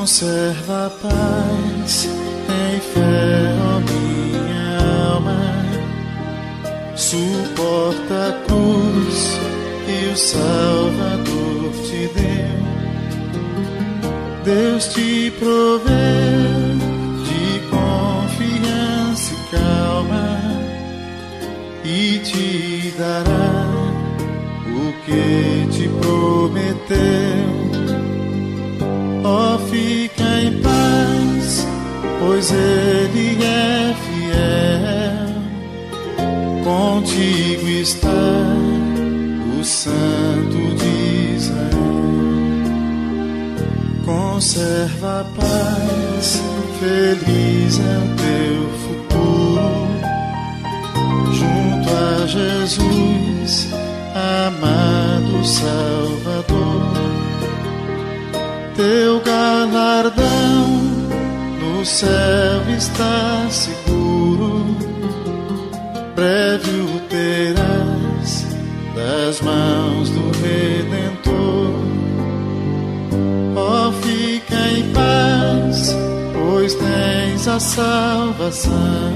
Conserva a paz em fé, ó minha alma. Suporta a cruz que o Salvador te deu. Deus te proveu de confiança e calma e te dará o que te prometeu. Ó, fica em paz, pois Ele é fiel. Contigo está o Santo de Israel. Conserva a paz, feliz é o teu futuro. Junto a Jesus, amado Salvador. Teu galardão no céu está seguro. Breve o terás das mãos do Redentor. Ó, fica em paz, pois tens a salvação.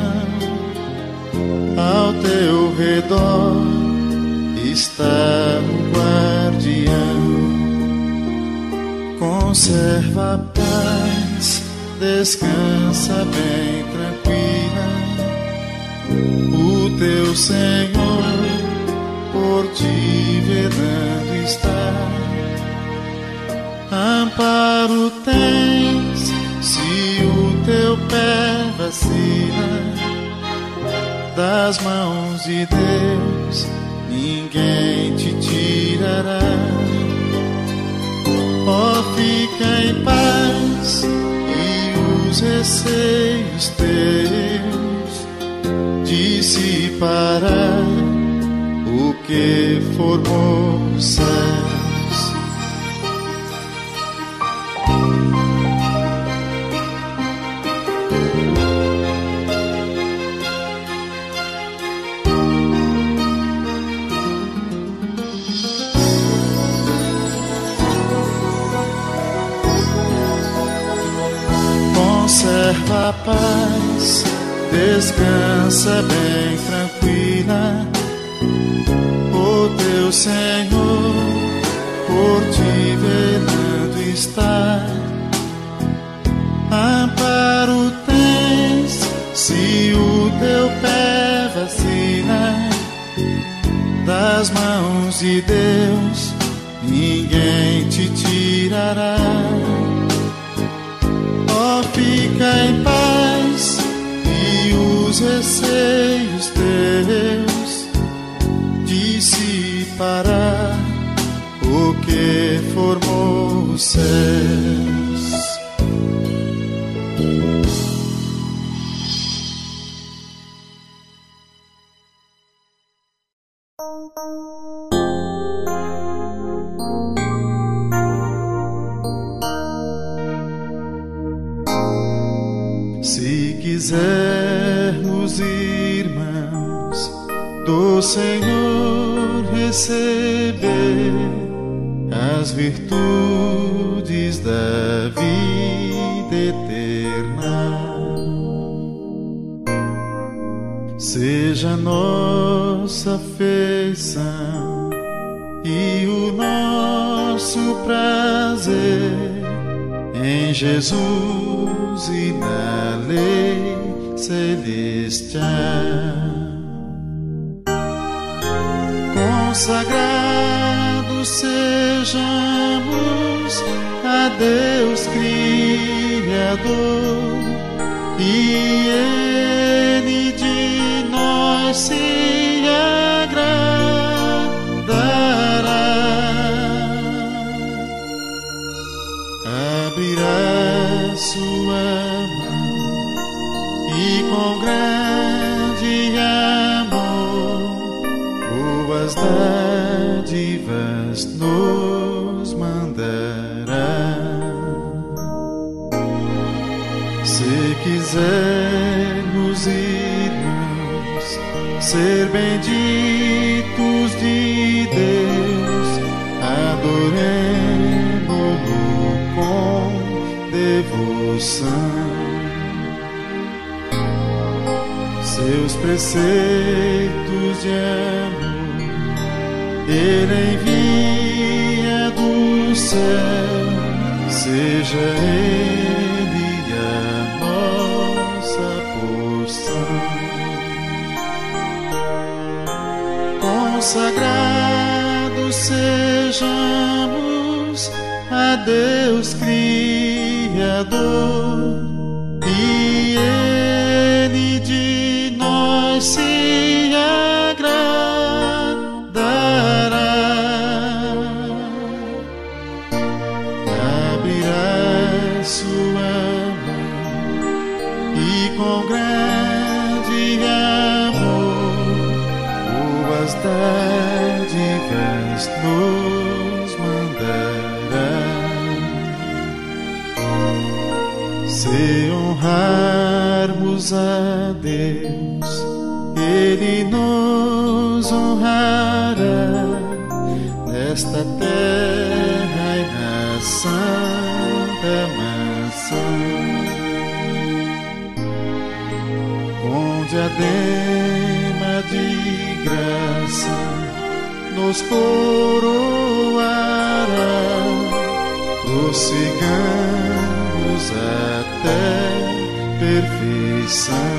Ao teu redor está o guardião. Conserva a paz, descansa bem tranquila. O teu Senhor por ti velando está. Amparo tens se o teu pé vacila. Das mãos de Deus ninguém te tirará. Ó, fica em paz e os receios teus dissipará o que formou os céus. Conserva a paz, descansa bem tranquila. O teu Senhor por ti velando está. Amparo tens se o teu pé vacila. Das mãos de Deus ninguém te tirará. Ó, fica em paz e os receios teus dissipará o que formou os céus. Se quisermos, irmãos, do Senhor receber as virtudes da vida eterna, seja nossa afeição e o nosso prazer em Jesus e na lei celestial. Consagrados sejamos a Deus Criador, e Ele de nós se agradará. Abrirá sua mão e com grande amor boas dádivas nos mandará. Se quisermos, irmãos, ser benditos de Deus, adoremo-lo com devoção. são. Seus preceitos de amor Ele envia do céu, seja Ele a nossa porção. Consagrados sejamos a Deus Criador, e Ele de nós se agradará. Abrirá sua mão e com grande amor boas dádivas nos mandará. Se honrarmos a Deus, Ele nos honrará nesta terra e na santa mansão, com diadema de graça nos coroará, prossigamos até perfeição.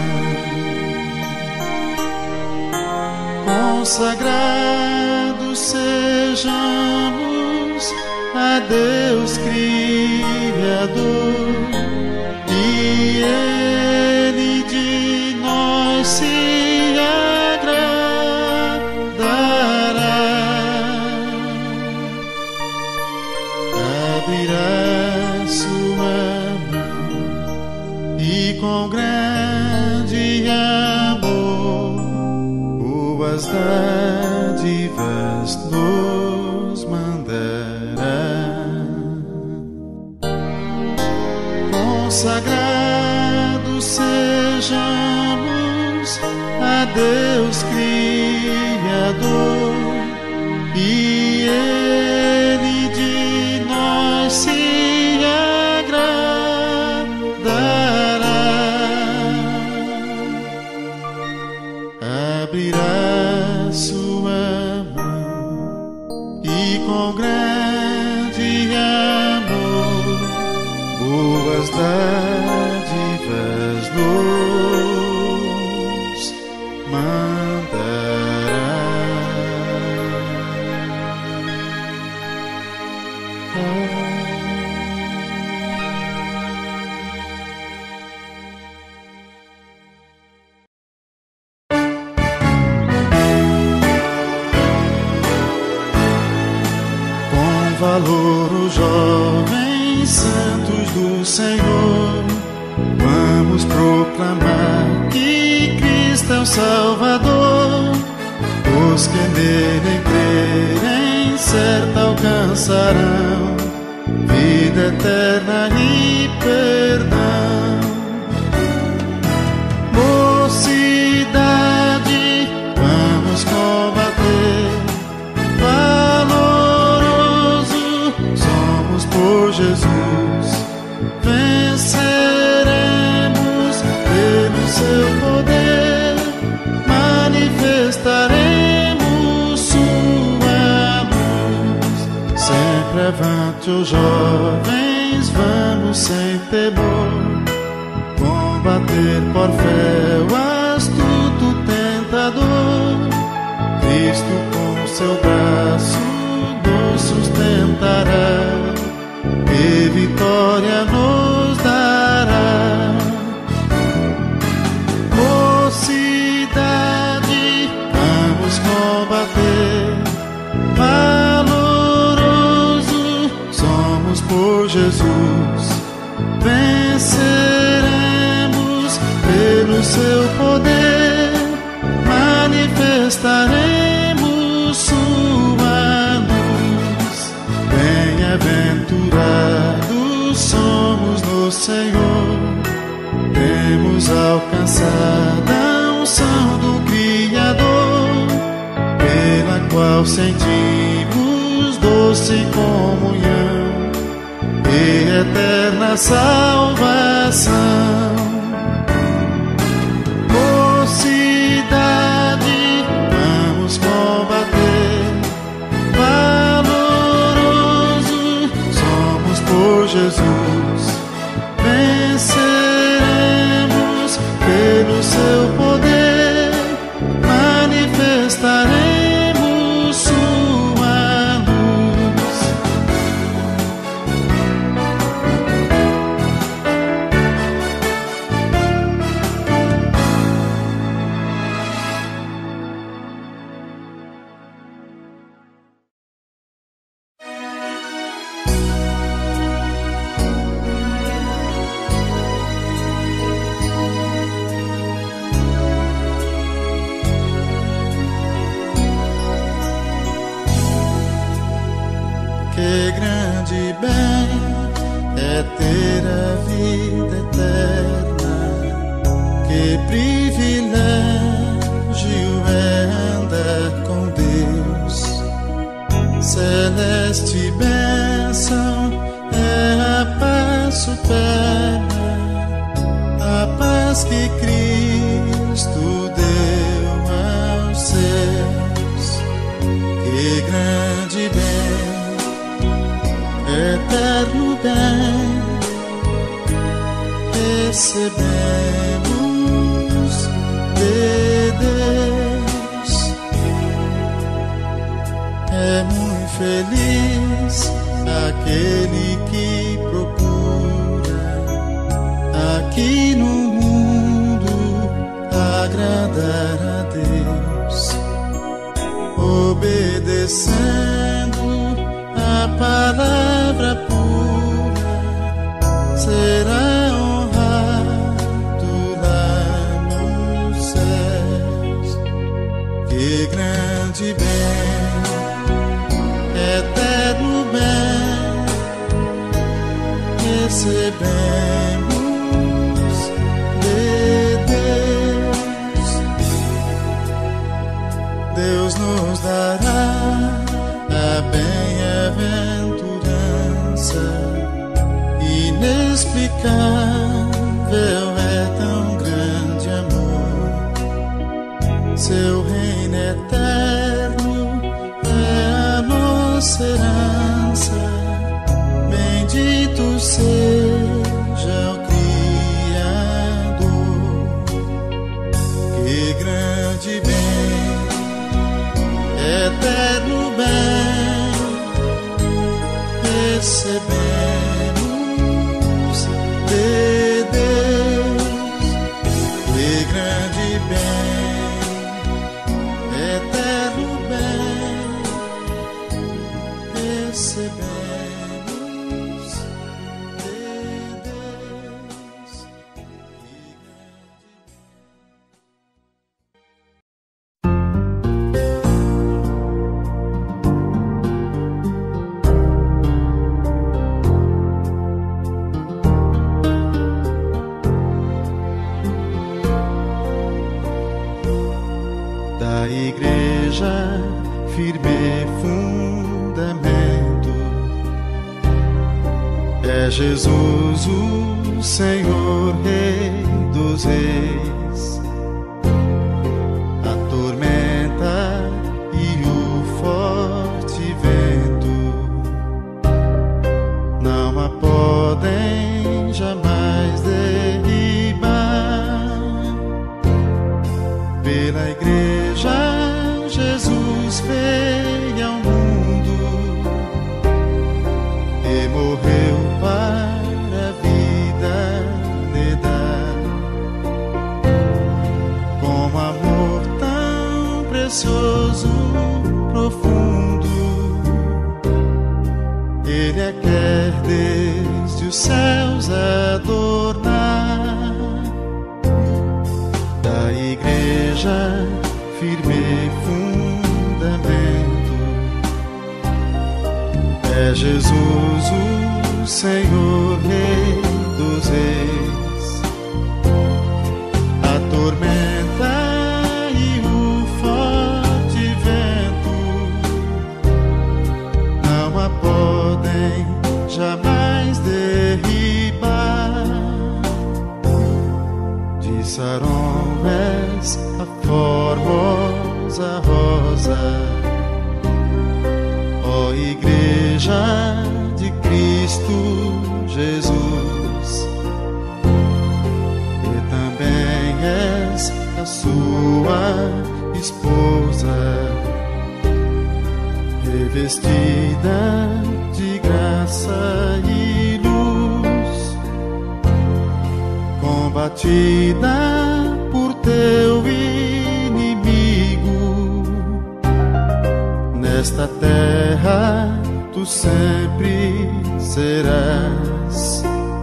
Consagrados sejamos a Deus Criador, e Ele de nós se agradará. Abrirá sua mão e com grande amor boas dádivas nos mandará. Consagrados sejamos a Deus Criador, e Ele de nós se agradará. Abrirá sua mão e com grande amor boas dádivas nos mandará. Valor os jovens santos do Senhor, vamos proclamar que Cristo é o Salvador. Os que nele crerem certo alcançarão vida eterna e perdão. Mocidade, vamos combater, por Jesus venceremos, pelo seu poder manifestaremos sua luz. Sempre avante os jovens, vamos sem temor combater por fé o astuto tentador. Cristo com seu braço nos sustentará e vitória nos dará. Mocidade, vamos combater, valoroso somos por Jesus. Venceremos, pelo seu poder manifestaremos sua luz. Bem-aventurados somos no Senhor, temos alcançado a unção do Criador, pela qual sentimos doce comunhão, e eterna salvação. Mocidade, vamos combater, valoroso somos por Jesus, venceremos pelo seu poder, manifestaremos sua luz. Que grande bem é ter a vida eterna, que privilégio é andar com Deus. Celeste bênção é a paz superna, a paz que Cristo deu aos seus. Que grande bem, eterno bem, recebemos de Deus. É muito feliz aquele que procura aqui no mundo agradar a Deus, obedecendo a palavra pura, será honrado lá nos céus. Que grande bem, eterno bem, recebemos de Deus. Deus nos dará a bem-aventurança, inexplicável é tão grande amor. Seu reino eterno é a nossa herança, bendito seja o Criador. Que grande bem, eterno bem, recebemos de Deus. Que grande bem, eterno bem, recebemos de Deus. Da igreja, firme fundamento, é Jesus o Senhor, Rei dos Reis. A tormenta e o forte vento não a podem jamais derribar. Pela igreja Jesus veio ao mundo e morreu para a vida lhe dar. Com amor tão precioso, profundo, Ele a quer desde os céus adornar. Da igreja, firme fundamento, é Jesus o Senhor, Rei dos Reis. A tormenta e o forte vento não a podem jamais derrubar. és a formosa rosa, ó Igreja de Cristo Jesus, e também és a sua esposa, revestida de graça e luz, combatida por teu inimigo. Nesta terra tu sempre serás,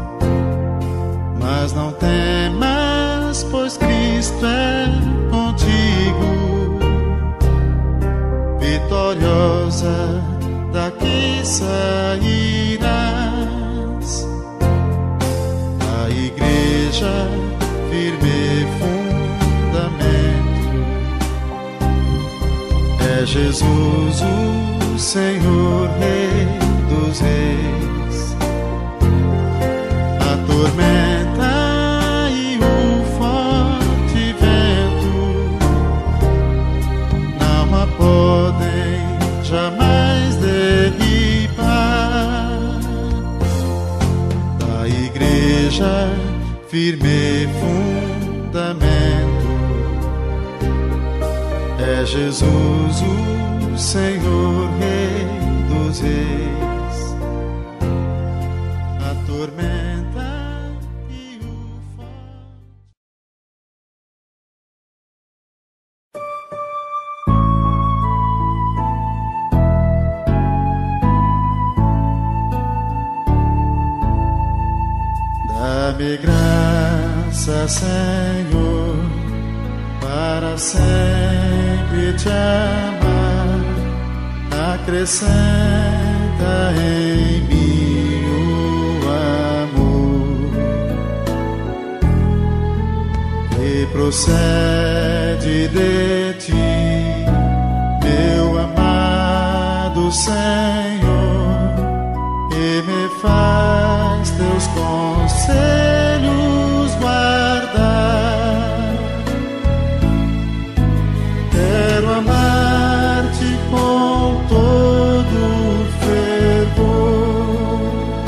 mas não temas, pois Cristo é contigo. Vitoriosa daqui sairás, a Igreja firme fundamento, é Jesus o Senhor, Rei dos Reis. A tormenta e o forte vento não a podem jamais derribar. Da Igreja firme fundamento, é Jesus o Senhor, Rei dos Reis. A tormenta e o forte. Dá-me graça, Senhor, para sempre te amar. Acrescenta em mim o amor que procede de ti, meu amado Senhor, e me faz teus conselhos guardar. Quero amar-te com todo fervor,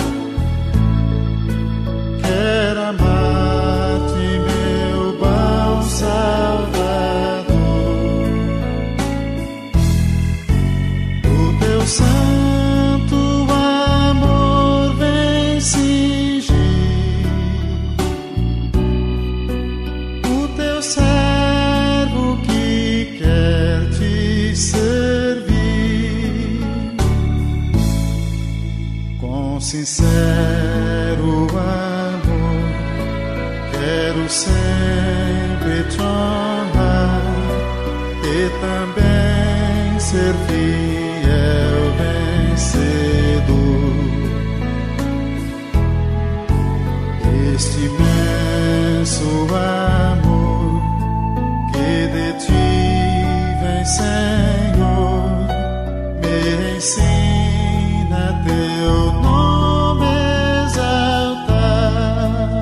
quero amar-te, meu bom Salvador. O teu santo amor vem cingir o teu servo que quer te servir. Com sincero amor quero sempre te honrar e também ser fiel vencedor. Este imenso amor que de ti vem, Senhor, me ensina teu nome exaltar.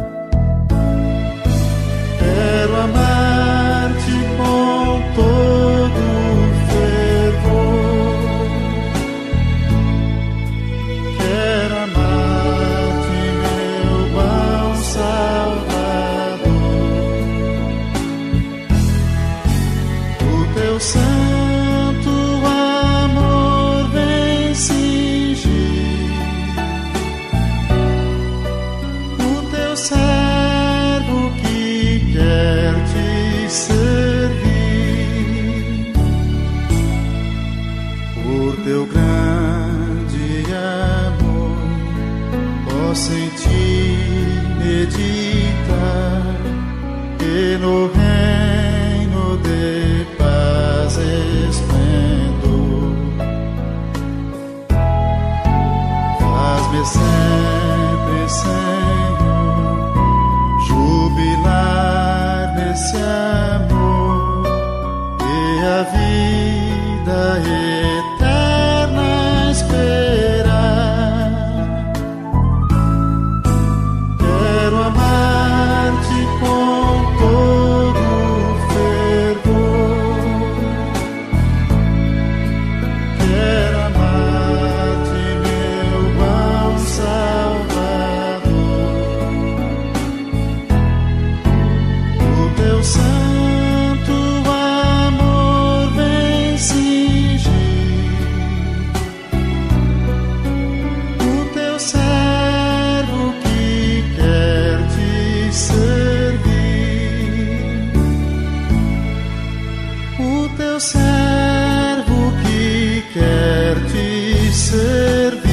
Quero amar-te com todo fervor, quero amar-te, meu bom Salvador. O teu santo amor vem cingir o teu servo que quer te servir. Por teu grande amor posso em ti meditar, e no reino de paz esplendor faz-me sempre, Senhor, jubilar nesse amor e a vida eterna esperar. Quero amar-te com todo servo que quer te servir.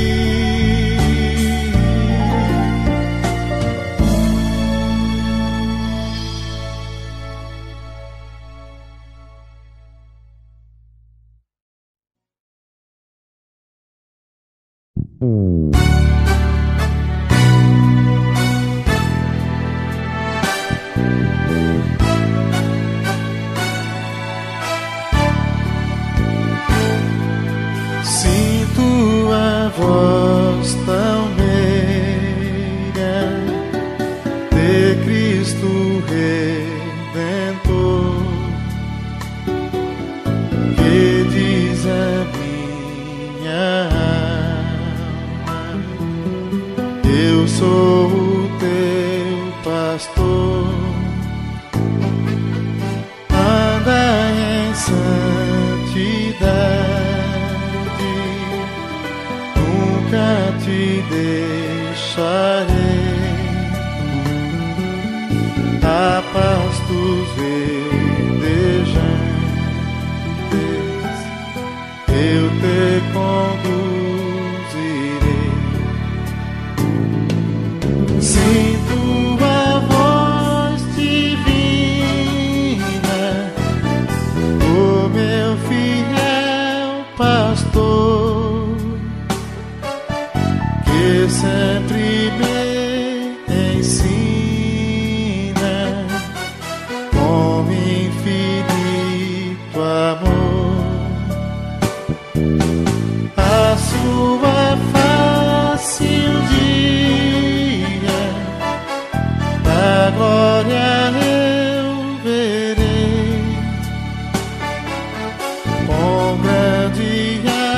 Sinto a voz tão meiga de Cristo Redentor, que diz a minha alma: eu sou o teu pastor, anda em santidade, nunca te deixarei. A pastos verdejantes eu te conduzirei. Sinto a voz divina, o meu fiel pastor, que sempre me ensina com infinito amor. A sua face um dia da glória eu verei, com grande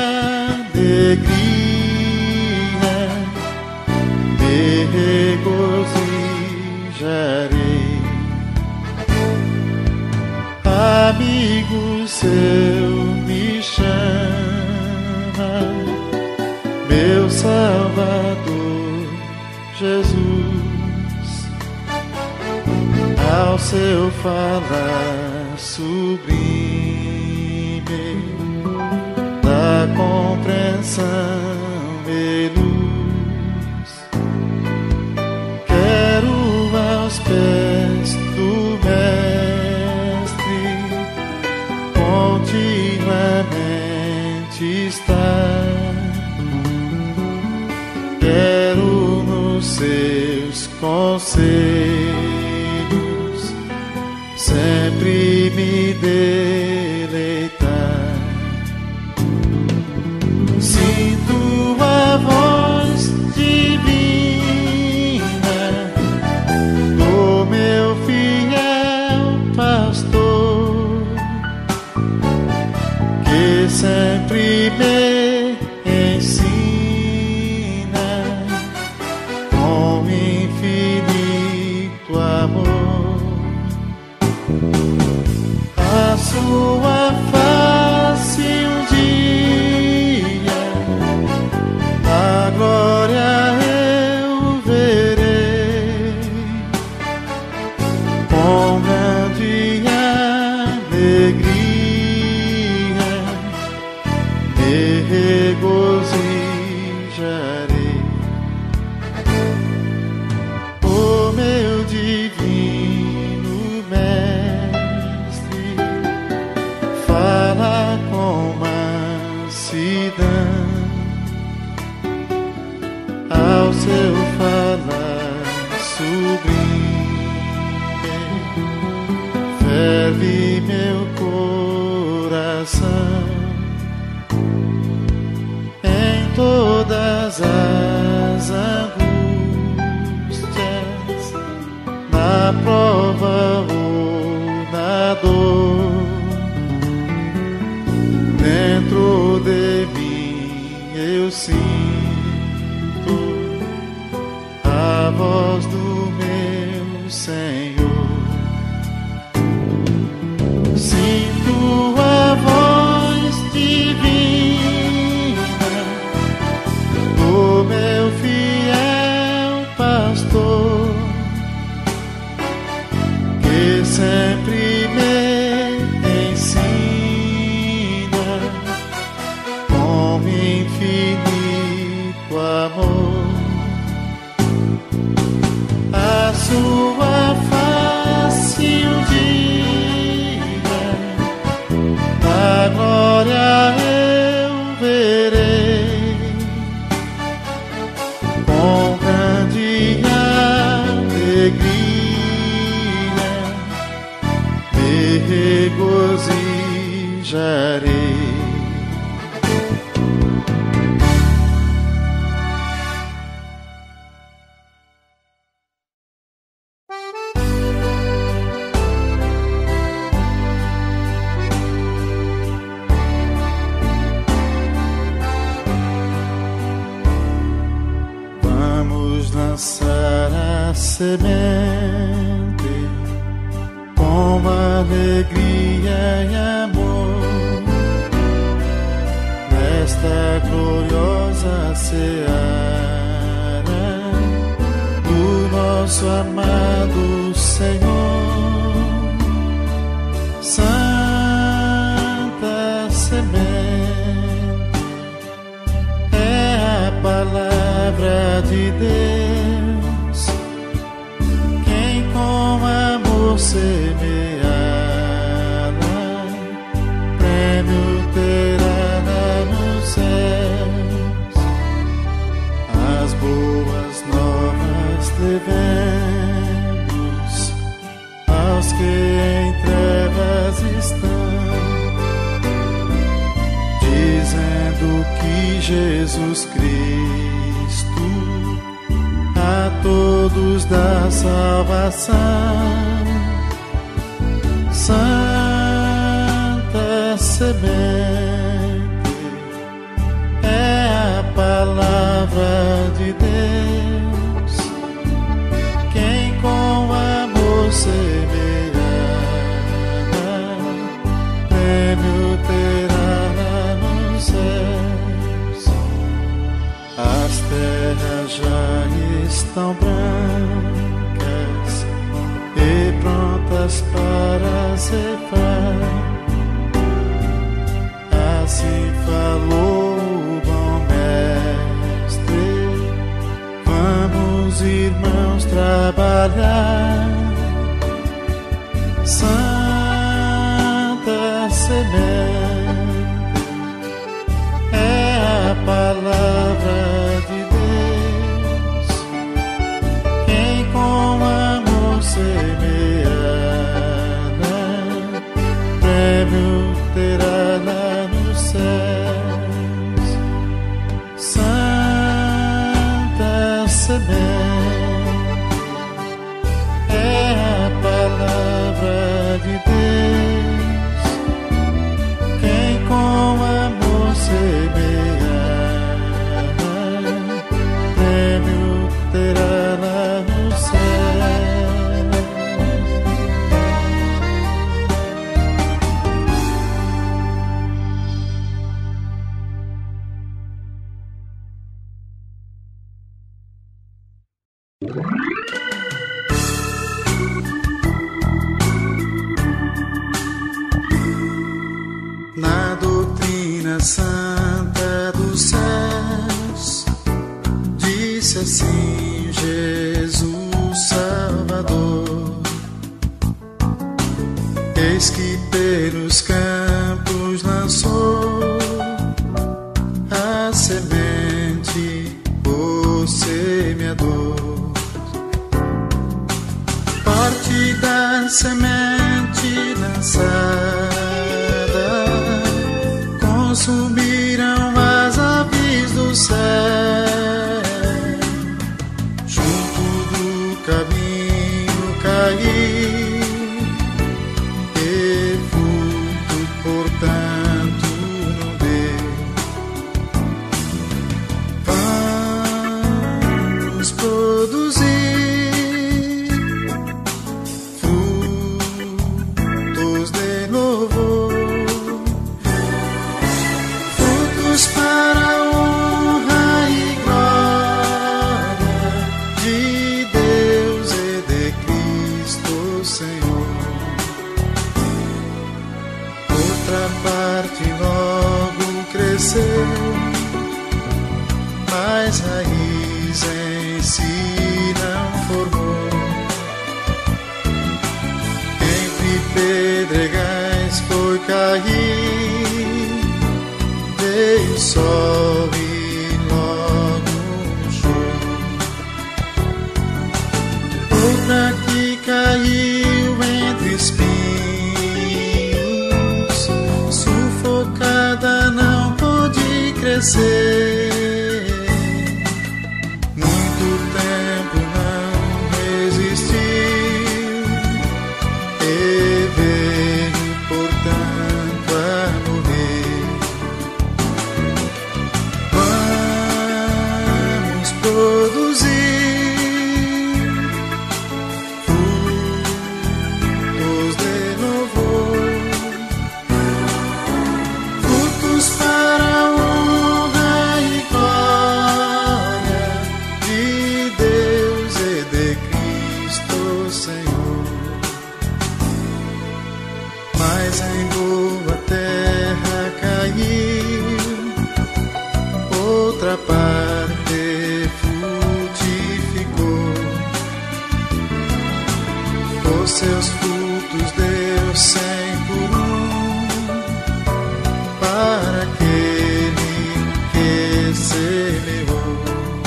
alegria me regozijarei. Amigo seu me chama, meu Salvador Jesus. Ao seu falar sublime da compreensão e luz, quero aos pés do Mestre continuamente estar. Quero nos seus conselhos sempre me deleitar. Sinto a voz divina do meu fiel pastor, que sempre me ensina com infinito amor. A sua face um dia a glória eu verei, com grande alegria me regozijarei. O meu divino Mestre fala com mansidão, ao seu falar sublime ferve meu coração. Em todas as angústias, na prova ou na dor, dentro de mim eu sinto a voz do meu Senhor. Sinto a voz divina do meu fiel pastor, que sempre me ensina regozijarei. Lançar a semente com alegria e amor nesta gloriosa seara do nosso amado Senhor. Santa semente é a palavra de Deus. Semeá-la, prêmio terá nos céus. As boas novas devemos aos que em trevas estão, dizendo que Jesus Cristo a todos dá salvação. Santa semente é a palavra de Deus. Quem com amor semear, prêmio terá nos céus. As terras já estão brancas e prontas para ceifar. Assim falou o bom mestre. Vamos, irmãos, trabalhar. Santa semente é a palavra de Deus. Quem com amor semear, prêmio terá nos céus. Santa semente é a palavra de Deus. Quem com amor semear, prêmio terá nos céus. Na doutrina santa dos céus, disse assim Jesus Salvador: eis que pelos campos lançou a semente, o semeador. Parte da semente lançada consumiram as aves do céu. Junto do caminho caiu, e fruto, portanto, não deu. Vamos produzir frutos de louvor, para a honra e glória de Deus e de Cristo Senhor. Outra parte logo cresceu, mas raiz em si não formou. Entre pedregais foi cair, veio o sol e logo murchou. Outra que caiu entre espinhos, obedecer. Muito tempo não resistiu e veio, portanto, a morrer. Vamos produzir frutos de louvor, frutos para a honra e glória de Deus e de Cristo Senhor. Mas em boa terra caiu, outra parte frutificou, os seus frutos deu 100 por 1 para aquele que semeou.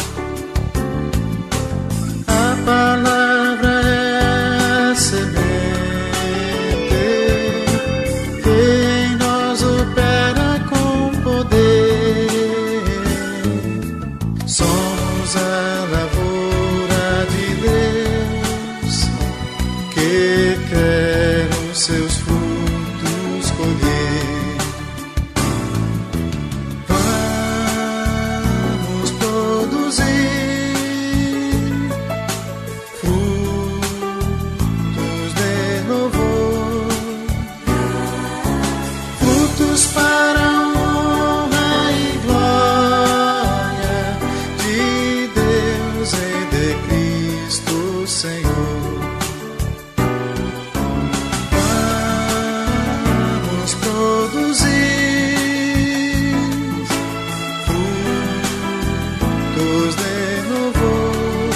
A palavra é a semente que em nós opera com poder. Somos a lavoura de Deus que quer os seus frutos colher. Vamos produzir frutos de louvor, frutos para a honra e glória de Deus e de Cristo Senhor. Vamos produzir frutos de louvor,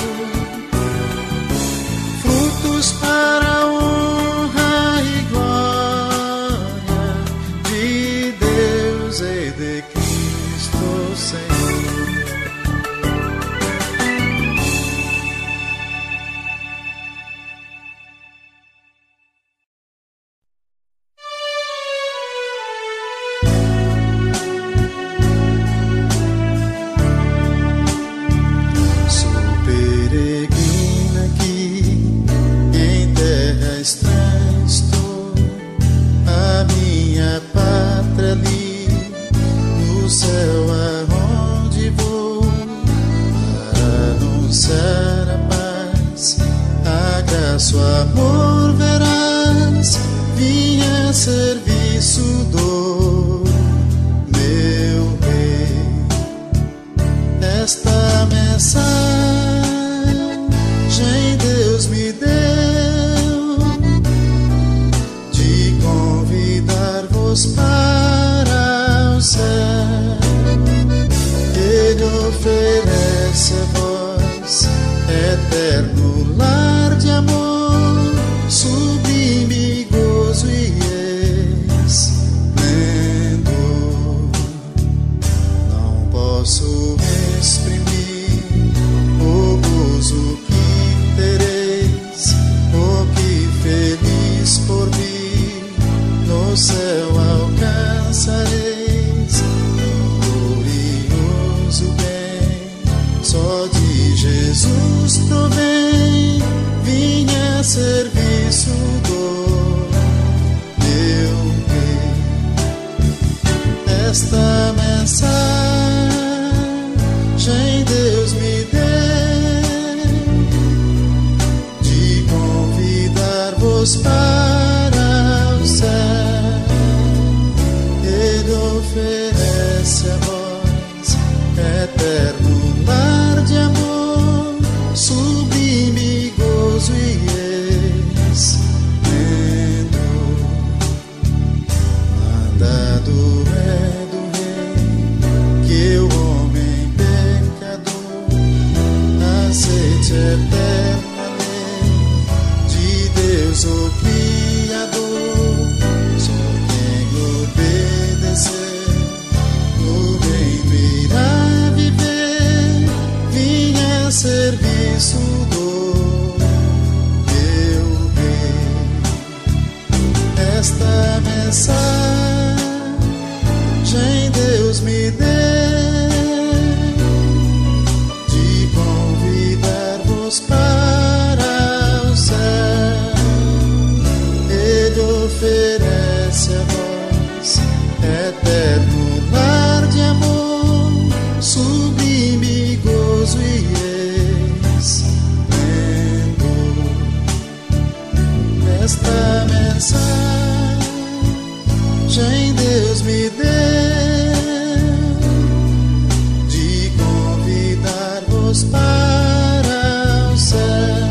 frutos para a honra e glória de Deus e de Cristo Senhor. Sou peregrino aqui, em terra estranha estou, a minha pátria ali, no céu aonde vou, para anunciar a paz, a graça, o amor veraz, vim a serviço do meu Rei. Esta mensagem Deus me deu, de convidar-vos para o céu. Ele oferece a vós eterno lar de amor, sublime gozo e esplendor. Não posso exprimir o gozo que tereis, oh que feliz por mim no céu alcançareis. Glorioso bem, só de Jesus provém, vim a serviço do meu Rei. Esta mensagem Deus me deu, de convidar-vos para o céu. Ele oferece a vós eterno lar de amor, sublime gozo e esplendor. Mandado é do Rei que o homem pecador aceite eterna lei de Deus o Criador. Só quem obedecer no reino irá viver, vim a serviço do meu Rei. Esta mensagem Deus me deu, oferece a vós eterno lar de amor, sublime gozo e esplendor. Esta mensagem Deus me deu de convidar-vos para o céu.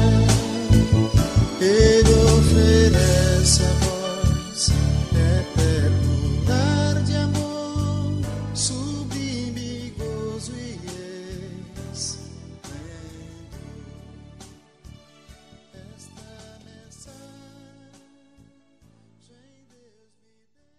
Ele oferece a vós eterno lar de amor, sublime gozo e esplendor. Esta mensagem Deus me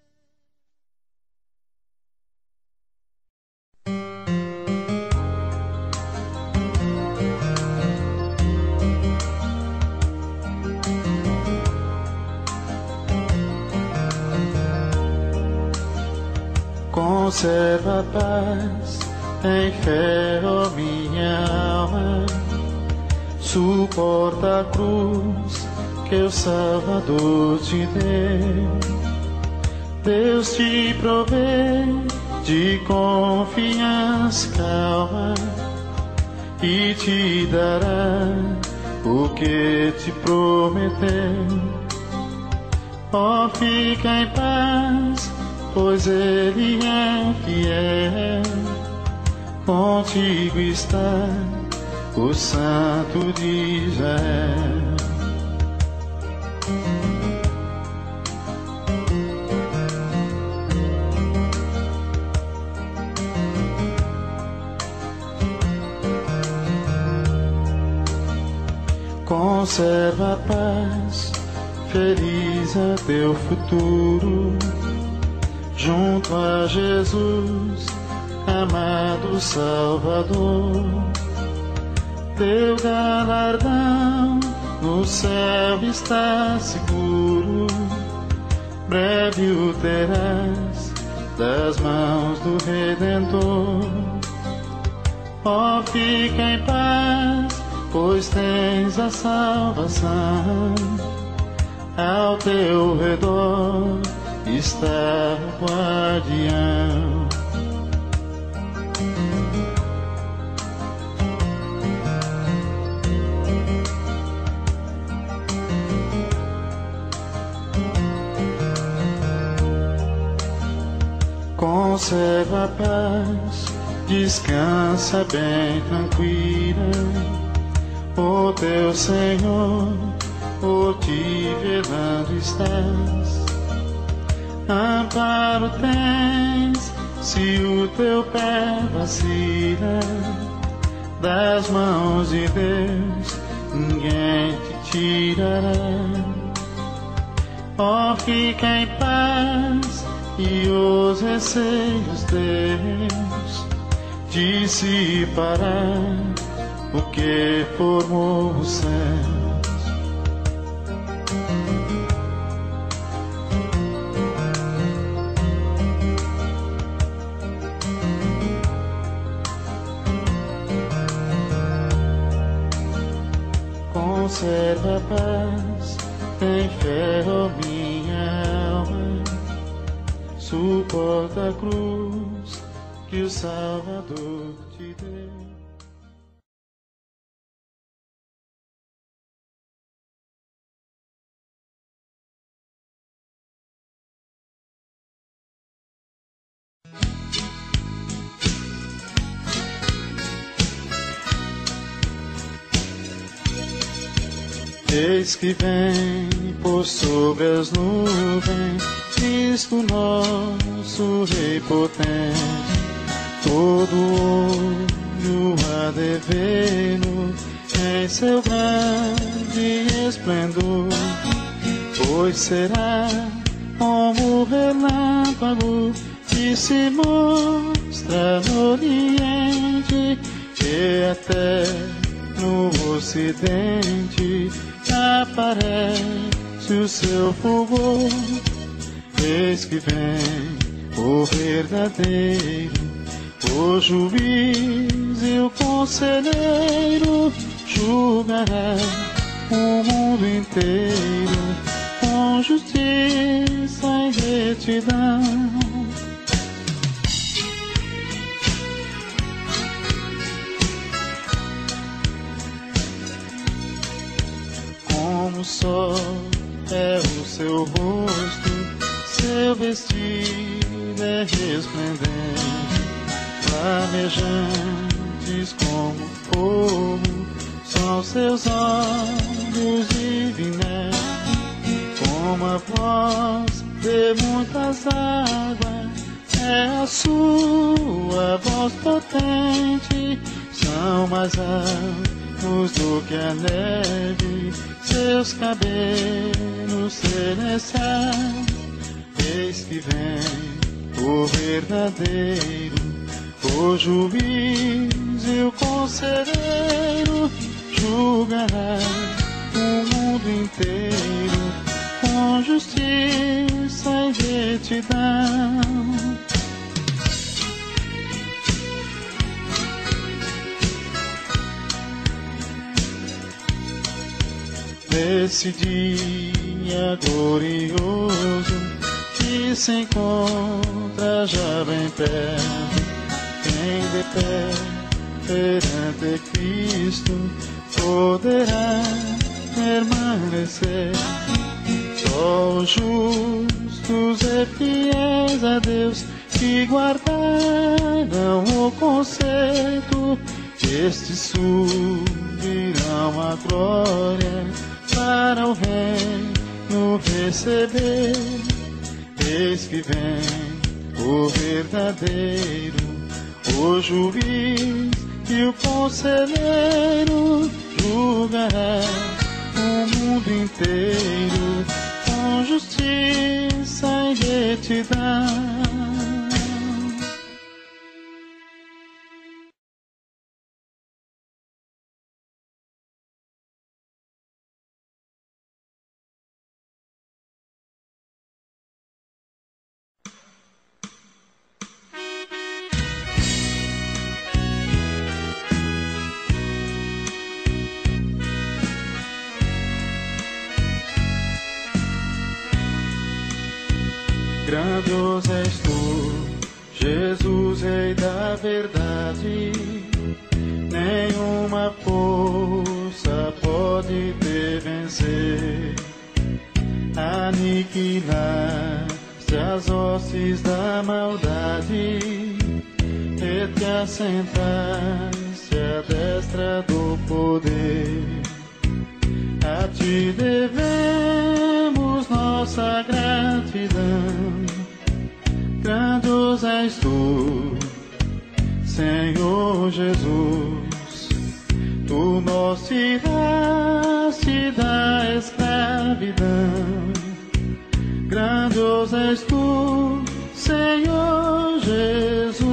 Conserva a paz em fé, ó minha alma, suporta a cruz que o Salvador te deu. Deus te provê de confiança, calma, e te dará o que te prometeu. Ó, fica em paz, pois Ele é fiel, contigo está o Santo de Israel. Conserva a paz, feliz é teu futuro, junto a Jesus, amado Salvador. Teu galardão no céu está seguro, breve o terás das mãos do Redentor. Ó, fica em paz, pois tens a salvação, ao teu redor está o guardião. Conserva a paz, descansa bem tranquila, o teu Senhor por ti velando estás. Amparo tens, se o teu pé vacila, das mãos de Deus ninguém te tirará. Ó, fica em paz, e os receios teus dissipará o que formou os céus. Conserva a paz, tem fé, ó minha alma, suporta a cruz que o Salvador te deu. Eis que vem por sobre as nuvens, Cristo nosso Rei potente. Todo olho há de vê-lo em seu grande esplendor, pois será como relâmpago que se mostra no Oriente, e até no Ocidente aparece o seu fulgor. Eis que vem o verdadeiro, o juiz e o conselheiro, julgará o mundo inteiro com com justiça e retidão. Como o sol é o seu rosto, seu vestido é resplendente, flamejantes como fogo, são seus olhos divinos. Como a voz de muitas águas, é a sua voz potente, são mais altos do que a neve, seus cabelos celestiais. Eis que vem o verdadeiro, o juiz e o conselheiro, julgará o mundo inteiro com justiça e retidão. Nesse dia glorioso que se encontra já bem perto, quem de pé perante Cristo poderá permanecer. Só os justos e fiéis a Deus que guardaram o conceito, estes subirão à glória para o reino receber. Eis que vem o verdadeiro, o juiz e o conselheiro, julgará o mundo inteiro com justiça e retidão. Grandioso és tu, Jesus, Rei da verdade, nenhuma força pode te vencer. Aniquilaste as hostes da maldade e te assentaste à destra do poder. A ti devemos nossa gratidão. Grandioso és tu, Senhor Jesus, tu nos tiraste da escravidão. Grandioso és tu, Senhor Jesus.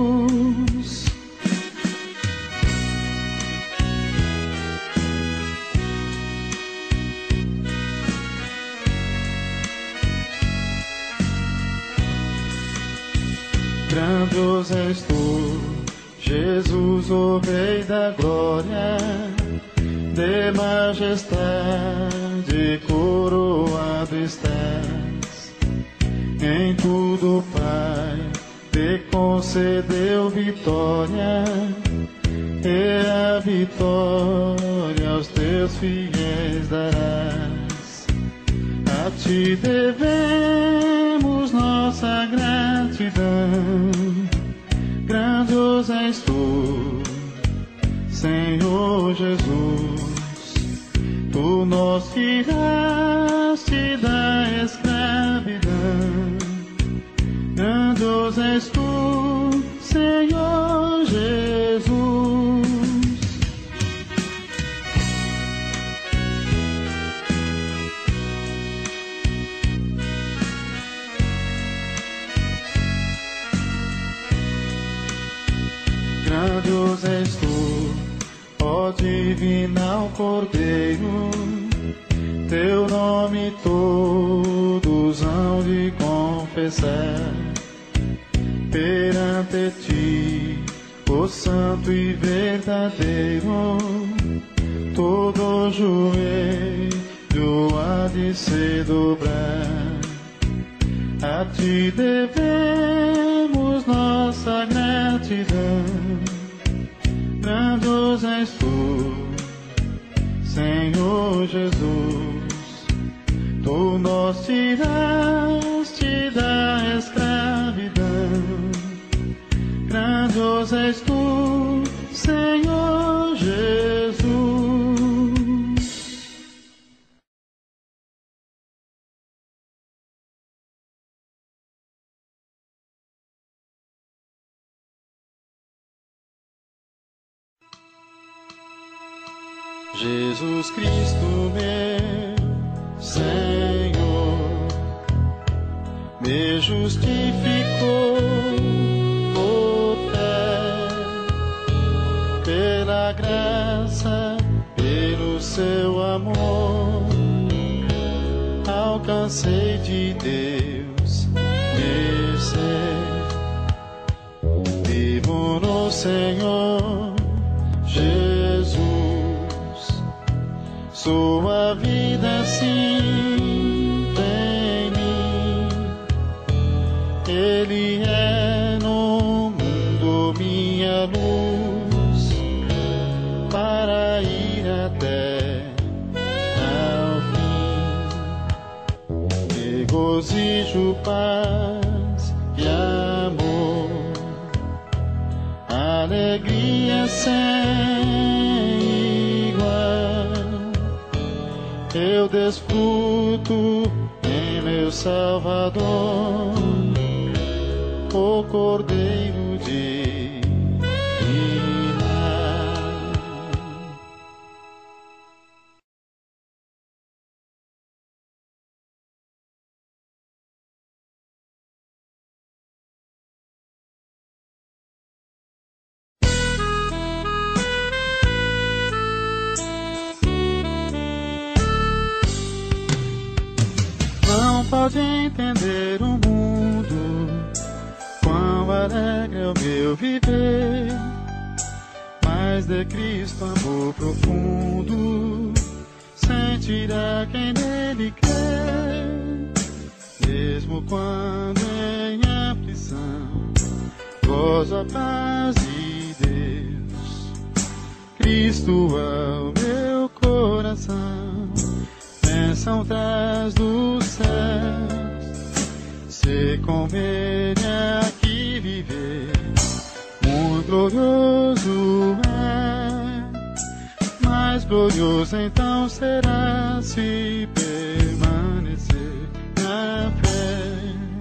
Grandioso és tu, Jesus, o Rei da glória, de majestade coroado estás. Em tudo, Pai, te concedeu vitória, e a vitória aos teus fiéis darás. A ti devemos nossa gratidão. Grandioso és tu, Senhor Jesus, tu nos tiraste da escravidão. Grandioso és tu, Senhor Jesus. Grandioso és tu, ó divinal Cordeiro, teu nome todos hão de confessar. Perante ti, o santo e verdadeiro, todo joelho joelho há de se dobrar. A ti devemos nossa gratidão. Grandioso és tu, Senhor Jesus. Tu nos tiraste da escravidão. Grandioso és tu, Senhor Jesus. Jesus Cristo, meu Senhor, me justificou por fé, pela graça, pelo seu amor, alcancei de Deus mercê. Vivo no Senhor Jesus, sua vida sempre em mim. Ele é no mundo minha luz, para ir até ao fim. Regozijo, paz e amor, alegria sem igual. Eu desfruto em meu Salvador, o Cordeiro divino. Não pode entender o mundo, quão alegre é o meu viver, mas de Cristo amor profundo sentirá quem nele crê. Mesmo quando em aflição gozo a paz de Deus, Cristo ao meu coração bênção traz dos céus. Se com ele aqui viver, muito glorioso é, mais glorioso então será se permanecer na fé.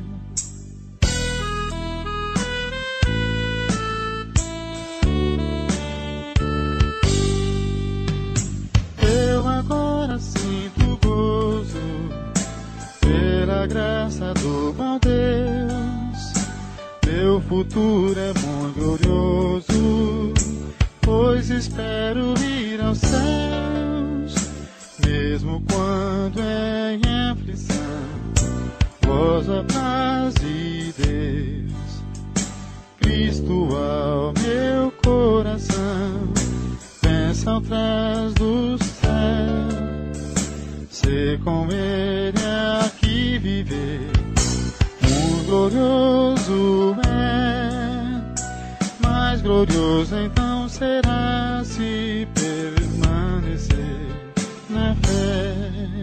Eu agora sinto gozo pela graça do bom Deus. Meu futuro é muito glorioso, pois espero ir aos céus. Mesmo quando em aflição gozo a paz de Deus, Cristo ao meu coração bênção traz dos céus. Se com ele aqui viver, muito glorioso é, mais glorioso então será se permanecer na fé.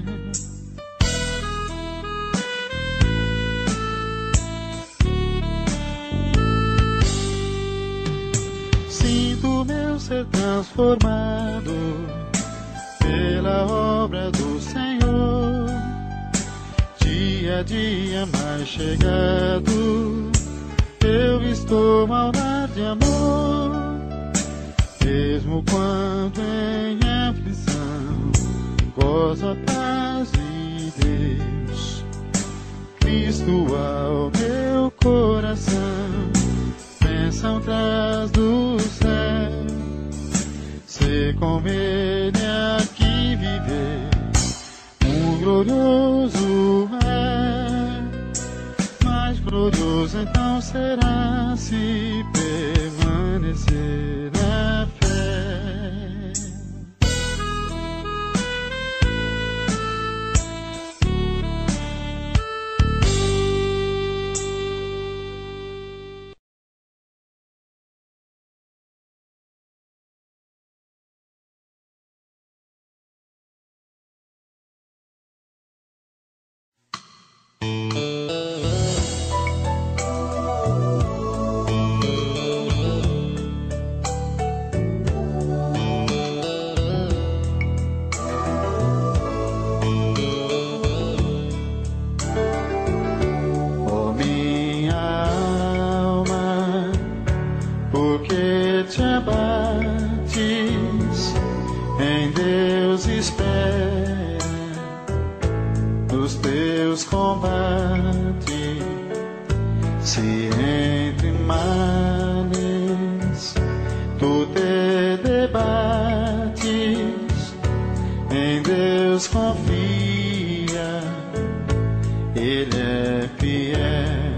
Sinto meu ser transformado pela obra do Senhor, dia a dia mais chegado, eu estou ao lar de amor. Mesmo quando em aflição gozo a paz de Deus, Cristo ao meu coração bênção traz do céu. Se com ele aqui viver, glorioso é, mais glorioso então será se permanecer na fé. Se entre males tu te debates, em Deus confia, Ele é fiel.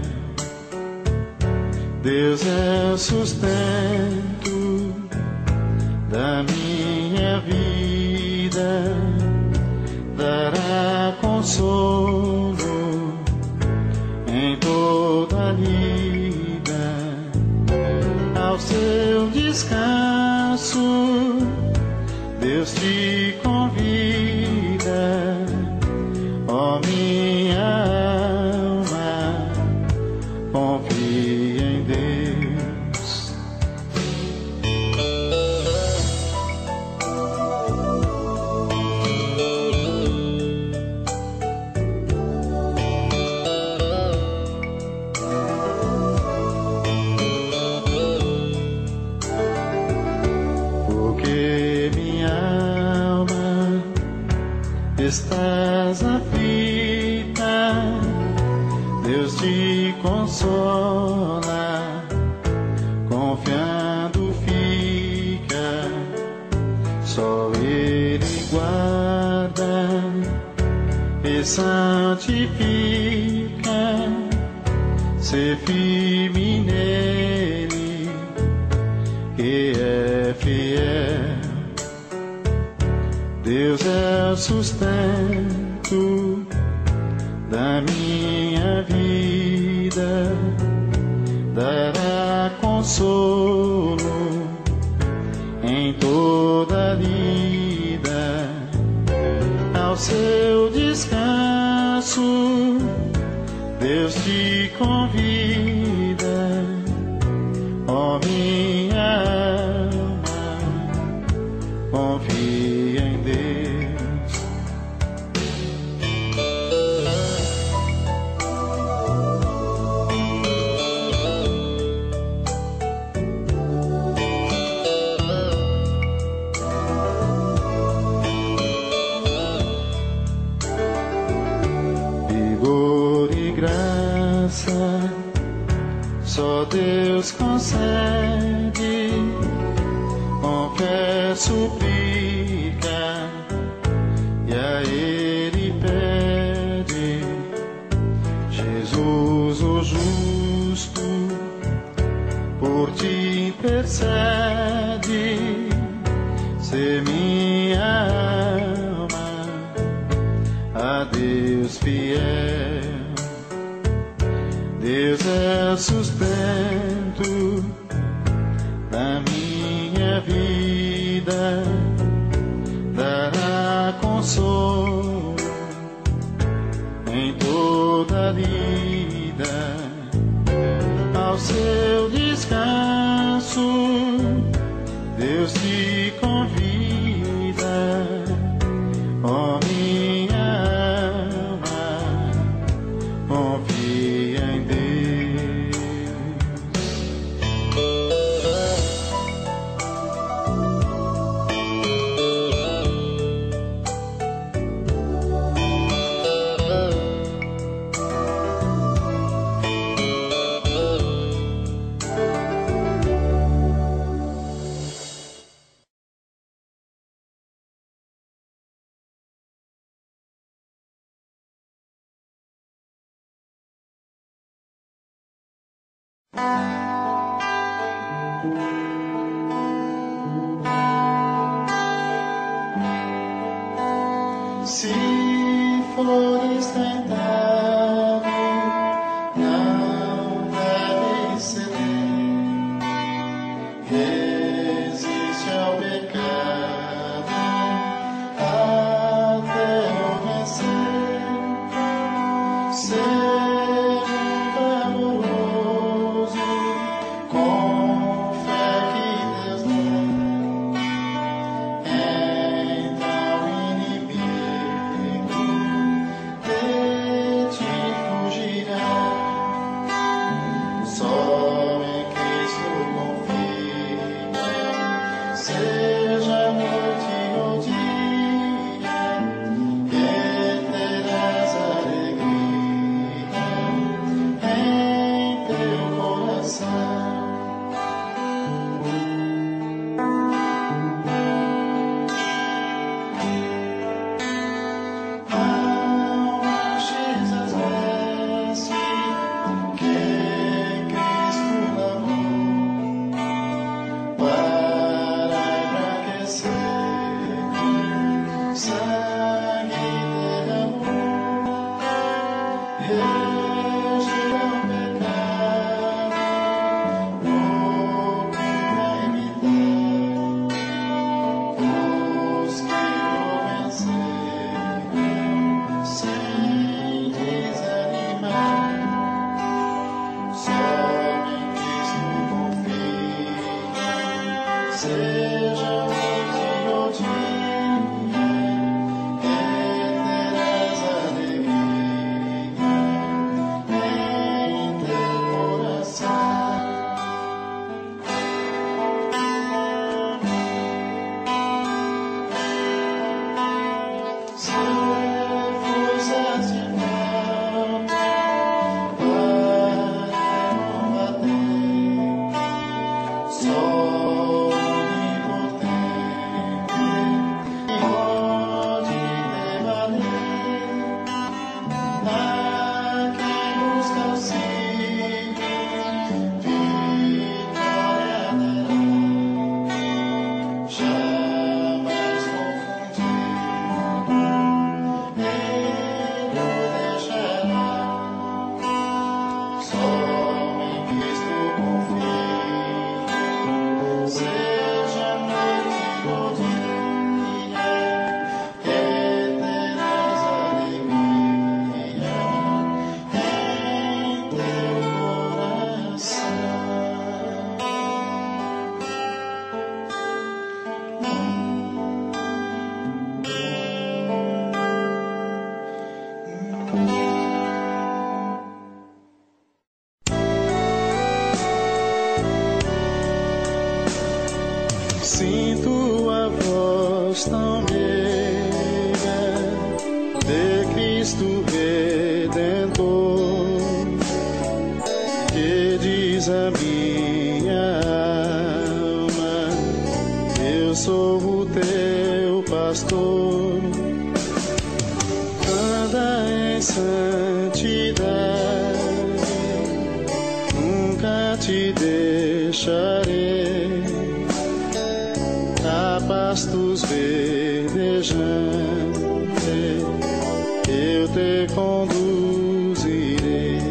Deus é o sustento da minha vida, dará consolo em toda lida. Ao seu descanso Deus te convida, ó minha alma, confia em Deus. Porque minha alma estás aflita, Deus te consola, confiando fica, só Ele guarda e santifica, se firme nele, que é fiel. Deus é o sustento da minha vida, dará consolo em toda lida. Ao seu descanso Deus te convida, ó minha alma, confia em Deus. Vigor e graça só Deus concede, com fé suplica e a Ele pede. Jesus o justo por ti intercede, se minha alma a Deus fiel. Deus é o sustento da minha vida, dará consolo em toda lida. Ao seu descanso Deus te convida, ó minha alma, confia em Deus. Se fores tentado, não deves ceder. Resiste ao pecado até o vencer. Ser valoroso com fé que Deus dá. Então inimigo Diz a minha alma, eu sou o teu pastor. Anda em santidade, nunca te deixarei. A pastos verdejantes eu te conduzirei.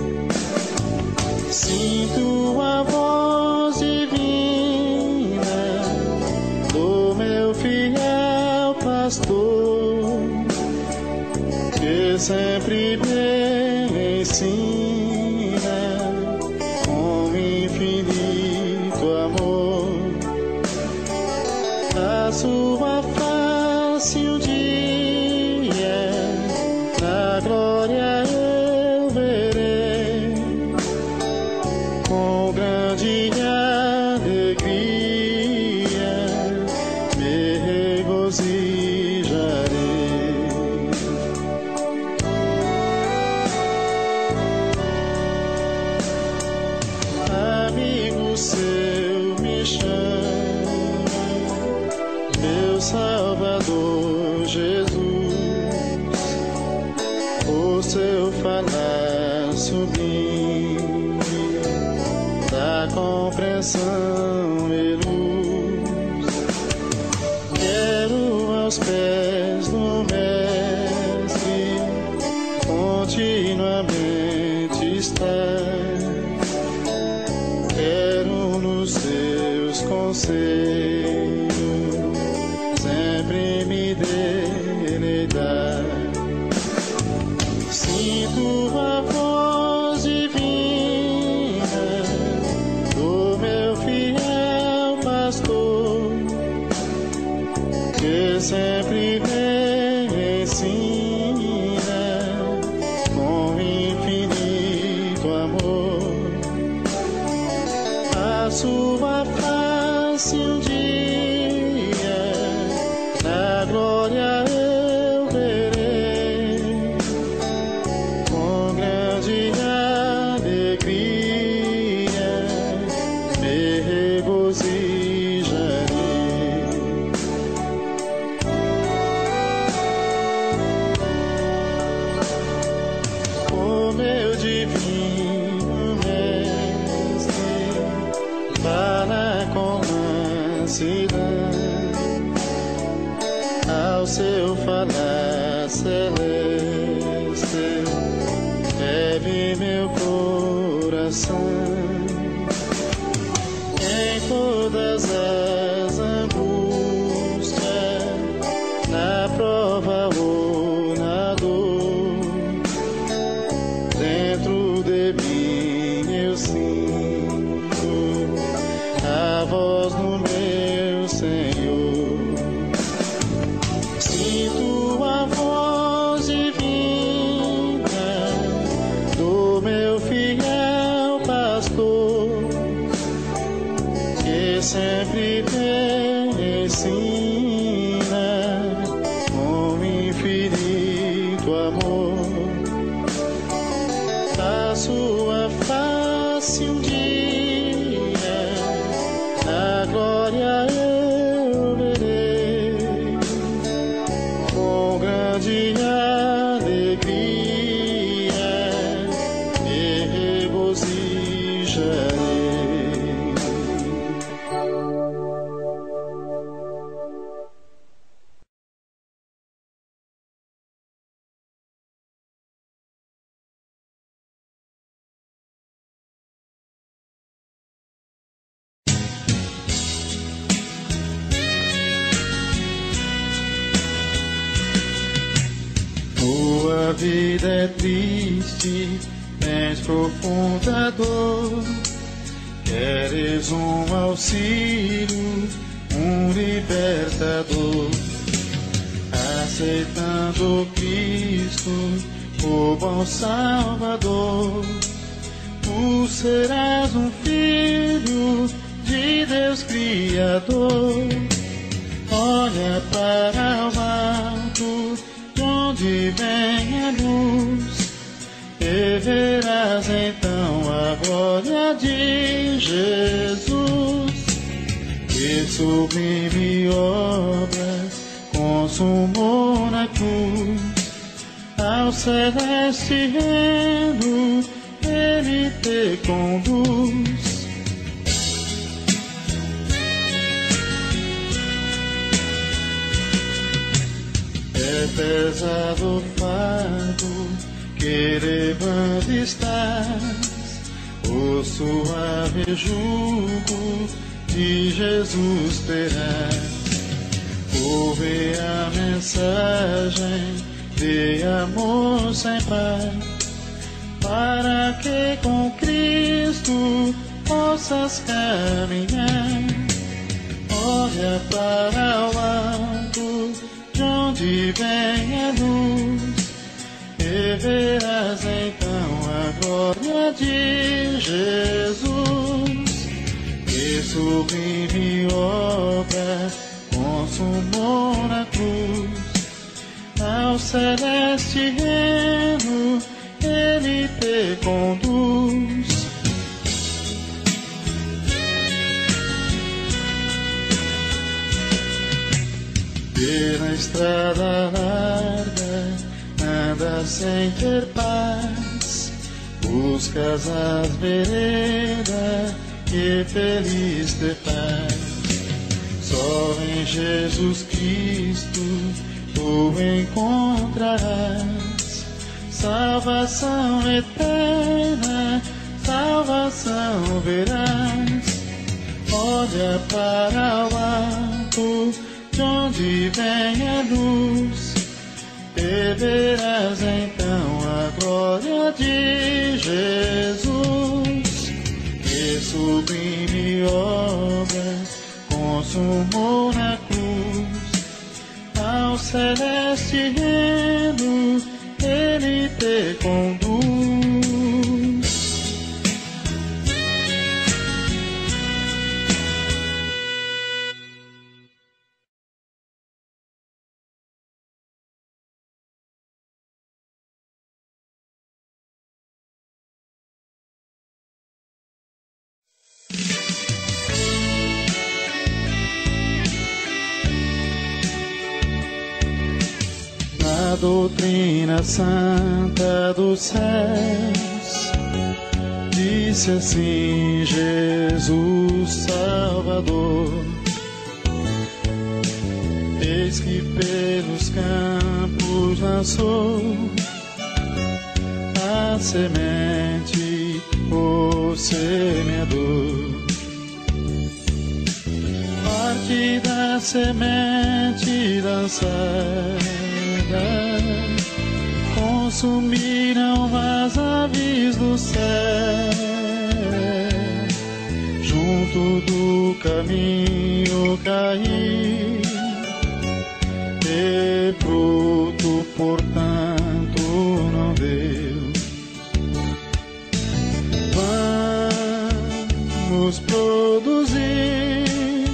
Sinto a voz divina do meu fiel pastor, que sempre me ensina com infinito amor. A sua face um dia na glória eu verei, com grande alegria me regozijarei. Amigo seu me chama, meu Salvador Jesus. O seu falar sublime da compreensão e luz. Quero aos pés do Mestre continuamente estar. Quero nos seus conselhos sempre me deleitar. Sinto a voz divina do meu fiel pastor, que sempre me ensina com infinito amor. A sua face um dia na glória eu verei, com grande alegria me regozijarei. O meu divino Mestre fala com mansidão, ao seu falar celeste bebe meu coração. Em todas as angústias, na prova ou na dor, dentro de mim eu sinto a voz do meu Senhor. Sinto a voz divina do meu fiel pastor, que sempre me ensina com infinito amor. A sua face um dia na glória eu verei, com grande alegria me regozijarei. Tua vida é triste, tens profunda dor. Queres um auxílio, um libertador. Aceitando Cristo, o bom Salvador, tu serás um filho de Deus Criador. Olha para o alto, de onde vem a luz, e verás então a glória glória de Jesus, que sublime obra consumou na cruz. Ao celeste reino Ele te conduz. É pesado o fardo que levando estás, o suave jugo de Jesus terás. Ouve a mensagem de amor sem par, para que com Cristo possas caminhar. Olha para o alto, de onde vem a luz, e verás então a glória de Jesus, que sublime obra consumou na cruz. Ao celeste reino Ele te conduz. Pela estrada larga anda sem ter paz, buscas as veredas que feliz te faz. Só em Jesus Cristo tu encontrarás salvação eterna, salvação verás. Olha para o alto, de onde vem a luz, e verás então a glória de Jesus, que sublime obra consumou na cruz. Ao celeste reino Ele te conduz. A doutrina santa dos céus disse assim: Jesus Salvador, eis que pelos campos lançou a semente, o semeador. Parte da semente lançada consumiram as aves do céu, junto do caminho cair, e fruto portanto não deu. Vamos produzir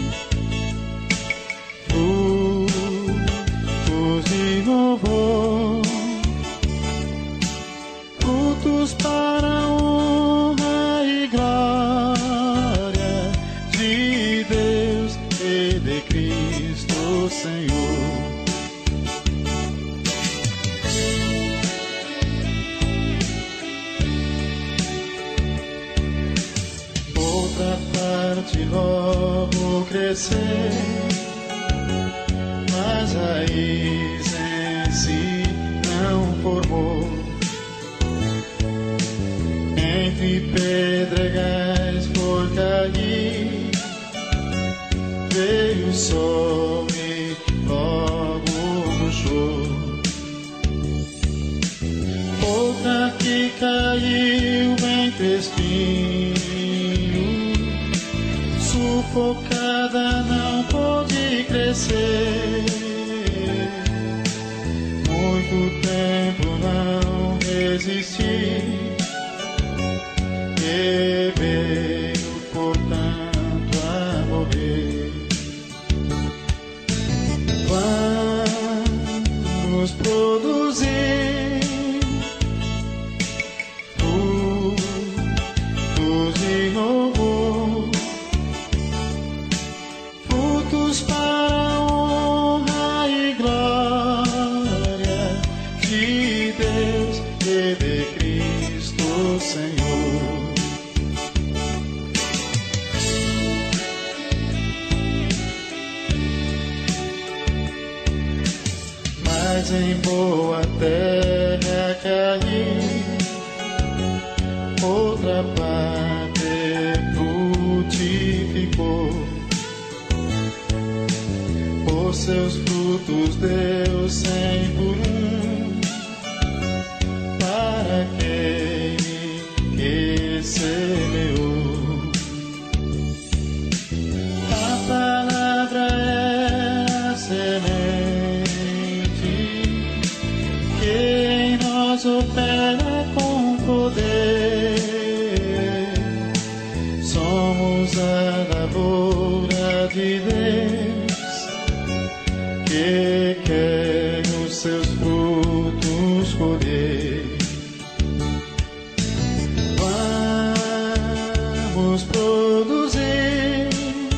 frutos de louvor, frutos para a honra e glória de Deus e de Cristo Senhor. Outra parte logo crescer, mas raiz em si não formou. Entre pedregais por cair, veio o sol e logo murchou. Outra que caiu entre espinhos, sufocada não pôde crescer. Muito tempo não resisti, e veio portanto a morrer. Vamos produzir frutos de mas em boa terra cair, outra parte frutificou, os seus frutos deu 100 por 1, para aquele que semeou. A palavra é a semente que em nós opera com poder. Somos a lavoura de Deus que quer os seus frutos colher. Vamos produzir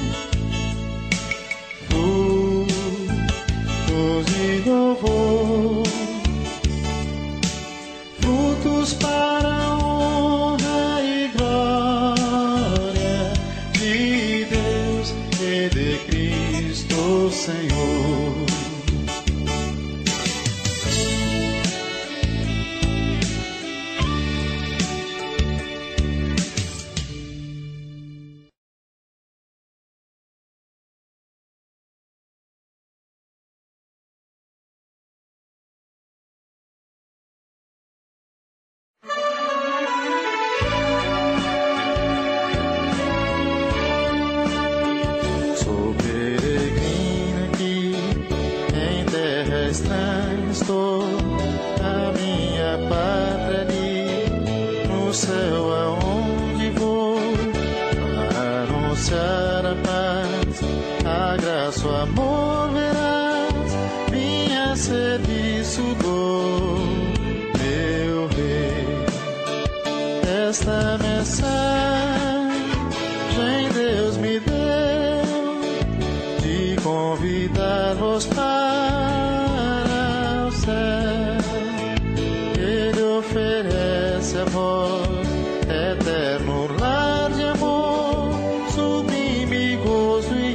frutos de louvor, frutos para a honra e glória de Deus e de Cristo Senhor. Sou peregrino aqui, em terra estranha estou, a minha pátria ali, no céu aonde vou, para anunciar a paz, a graça, o amor verás, minha serviço dou, meu rei. Esta mensagem Deus me deu, de convidar-vos para o céu. Ele oferece a vós eterno lar de amor, sublime gozo e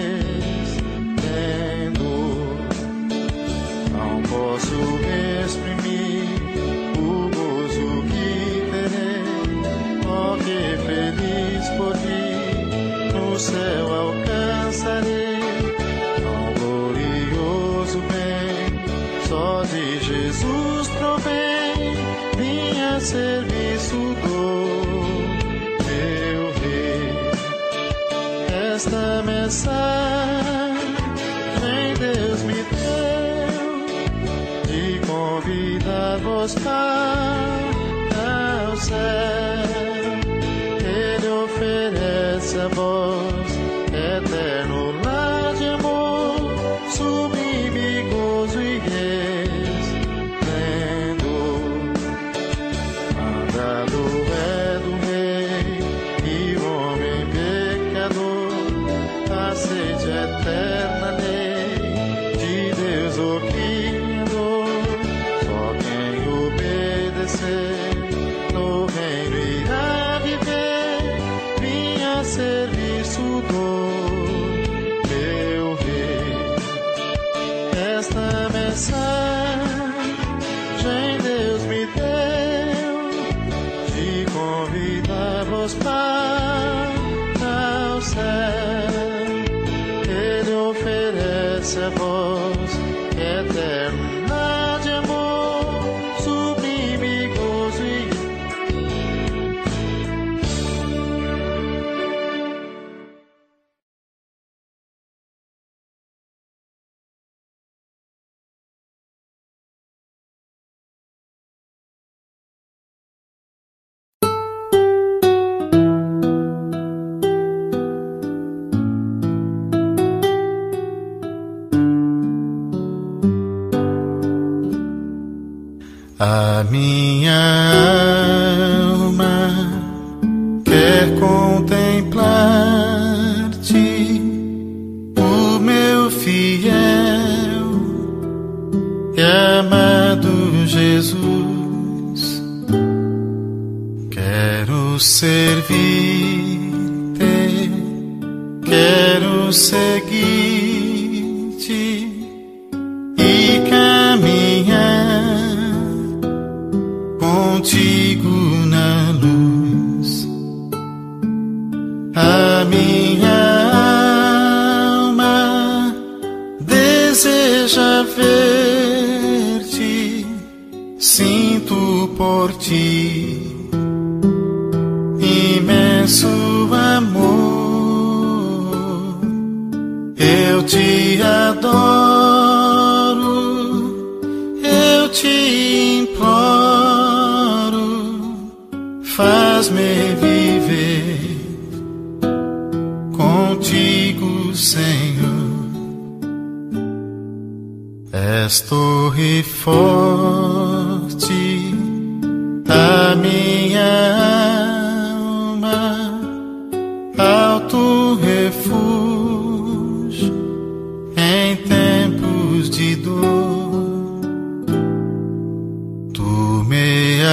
esplendor. Não posso exprimir o gozo que terei, ó que feliz por mim no céu alcançarei. Tão glorioso bem só de Jesus provém, vim a serviço do meu rei. Esta mensagem Deus me deu, de convidar-vos para o céu. Ele oferece a vós eterno lar de amor, sublime gozo e esplendor. Mandado é do rei e o homem pecador, aceite a eterna lei de Deus o Criador. Só quem obedecer no reino irá viver, vim a serviço do meu rei. Esta mensagem Deus me deu, de convidar-vos para o céu. Ele oferece a vós eterno lar de amor, sublime gozo e a minha alma quer contemplar-te, o meu fiel e amado Jesus. Quero servir-te, quero seguir-te e caminhar minha alma deseja ver-te, sinto por ti imenso amor. Eu te adoro, eu te imploro, faz-me viver contigo, Senhor. És torre forte, a minha alma, alto refúgio em tempos de dor. Tu me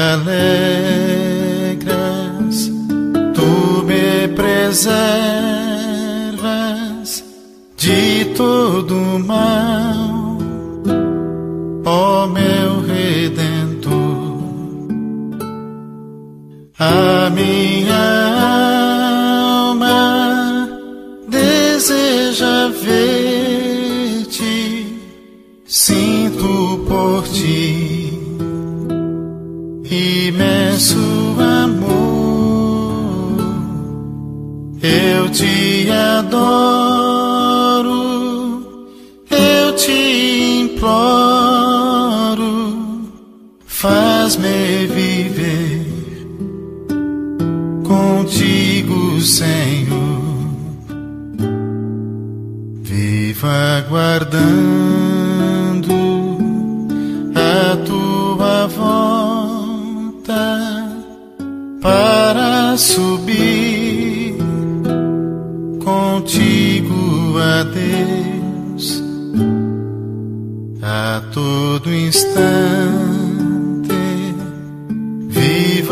alegras, tu me preservas de todo mal, ó meu Redentor. A minha alma deseja ver-te, sinto por ti imenso amor. Eu te adoro, eu te imploro, faz-me viver contigo, Senhor. Vivo aguardando a tua volta para subir contigo a Deus a todo instante. Vivo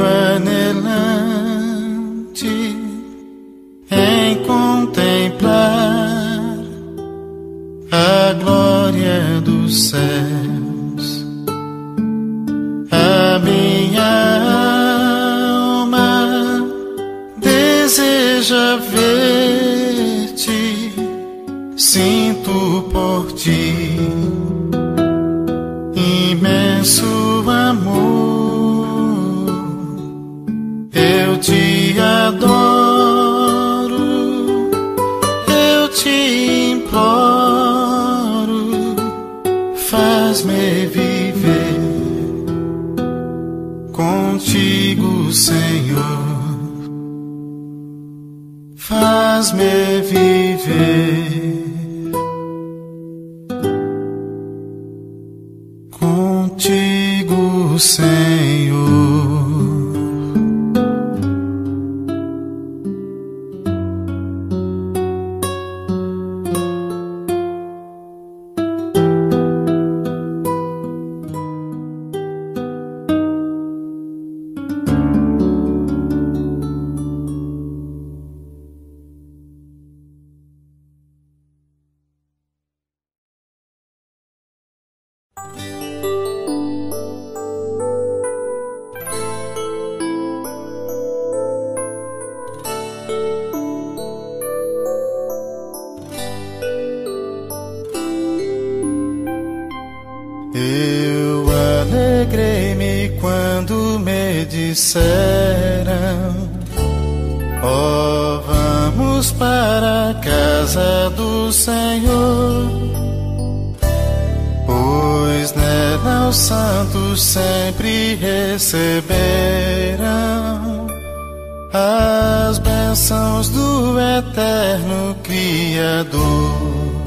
anelante em contemplar a glória dos céus. A minha alma deseja ver-te, sinto por ti imenso amor. Eu te adoro, eu te imploro, faz-me viver contigo, Senhor. Faz-me viver contigo, Senhor. Eu alegrei-me quando me disseram: ó, vamos para a casa do Senhor, pois nela os santos sempre receberão as bênçãos do eterno Criador.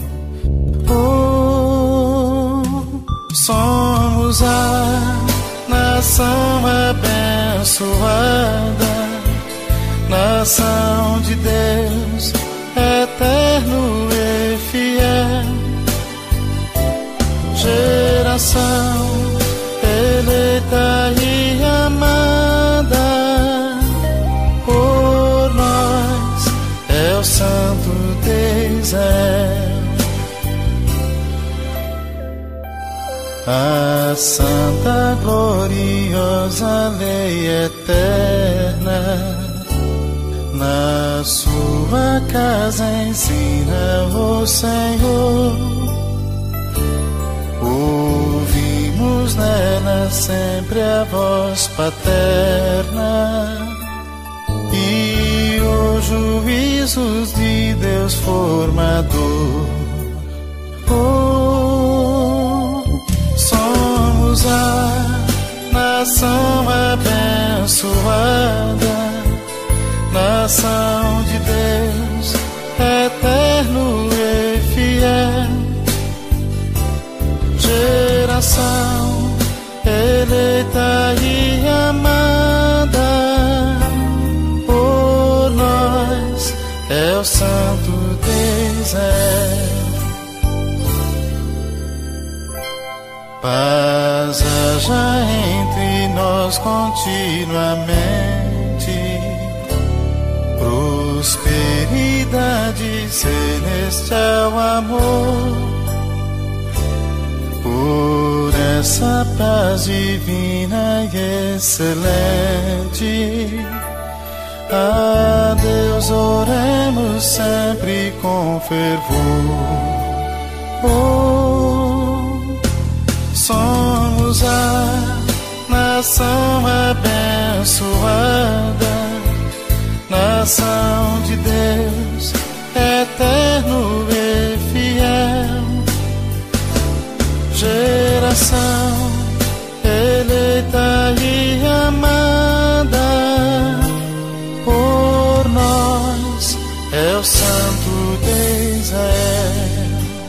Somos a nação abençoada, nação de Deus, eterno e fiel, geração eleita e amada por nós, é o santo de Israel. A santa, gloriosa lei eterna, na sua tua casa ensina, ó Senhor. Ouvimos nela sempre a voz paterna e os juízos de Deus formador. Oh, somos a nação abençoada, nação de Deus, eterno e fiel, geração eleita e amada por nós, é o Santo de Israel. Paz haja entre nós continuamente, prosperidade, celestial amor. Por essa paz divina e excelente, a Deus oremos sempre com fervor. Oh, somos a nação abençoada, nação de Deus, eterno e fiel, geração eleita e amada por nós, é o Santo de Israel.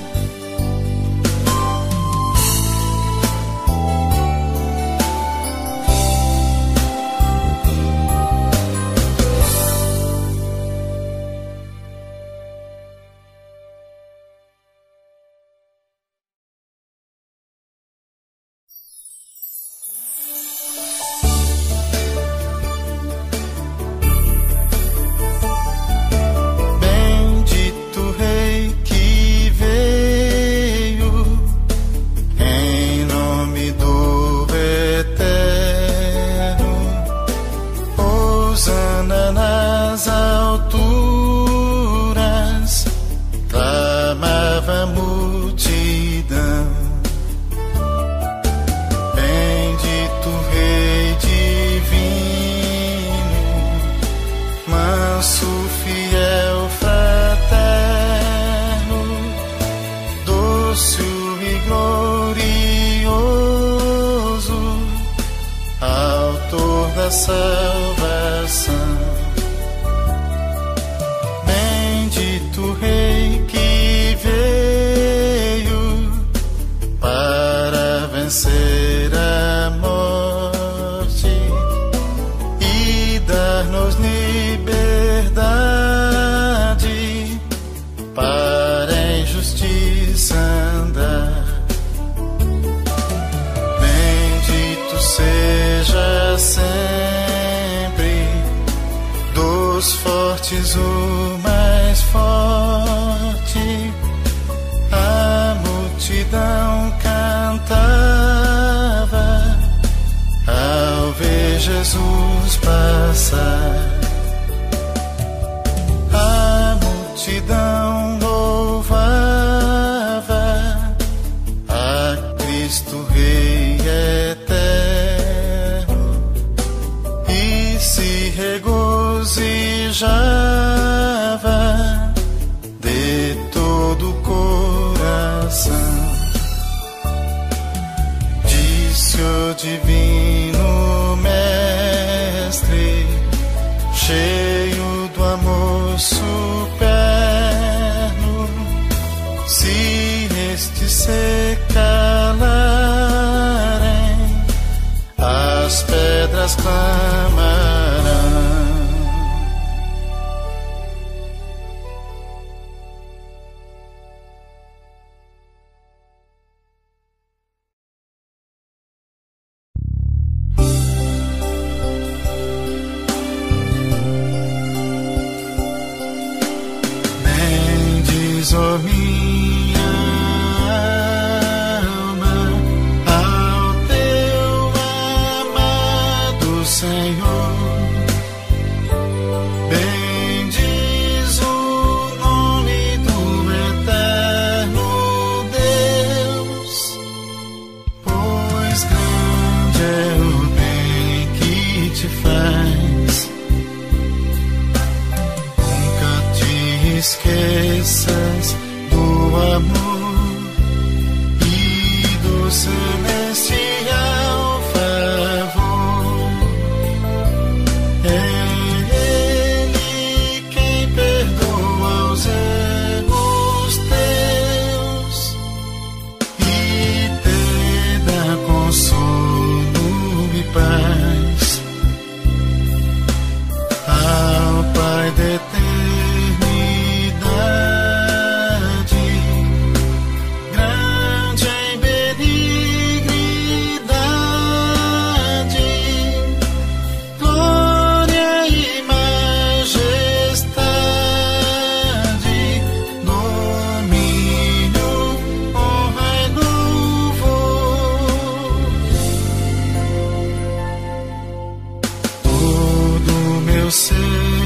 Salvação, bendito Rei que veio para vencer a morte e dar-nos liberdade para em justiça andar. Bendito seja sempre dos fortes o mais forte. A multidão cantava ao ver Jesus passar. A multidão louvava a Cristo Rei eterno e se regozijava de todo o coração. Disse o divino mestre, cheio do amor superno, se estes se calarem, as pedras clamarão. Bendiz, ó minha alma, ao teu amado Senhor. Bendiz o esqueças do amor e do celestial favor. É Ele quem perdoa os erros teus e te dá consolo e paz. Ao Pai da eternidade, grande em benignidade, glória e majestade, domínio, honra e louvor. Todo meu ser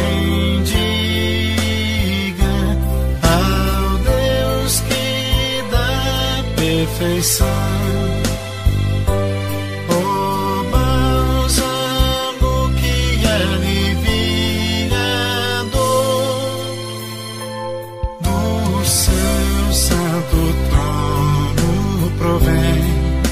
bendiga ao Deus que dá perfeição. O bálsamo que alivia a dor do seu santo trono provém.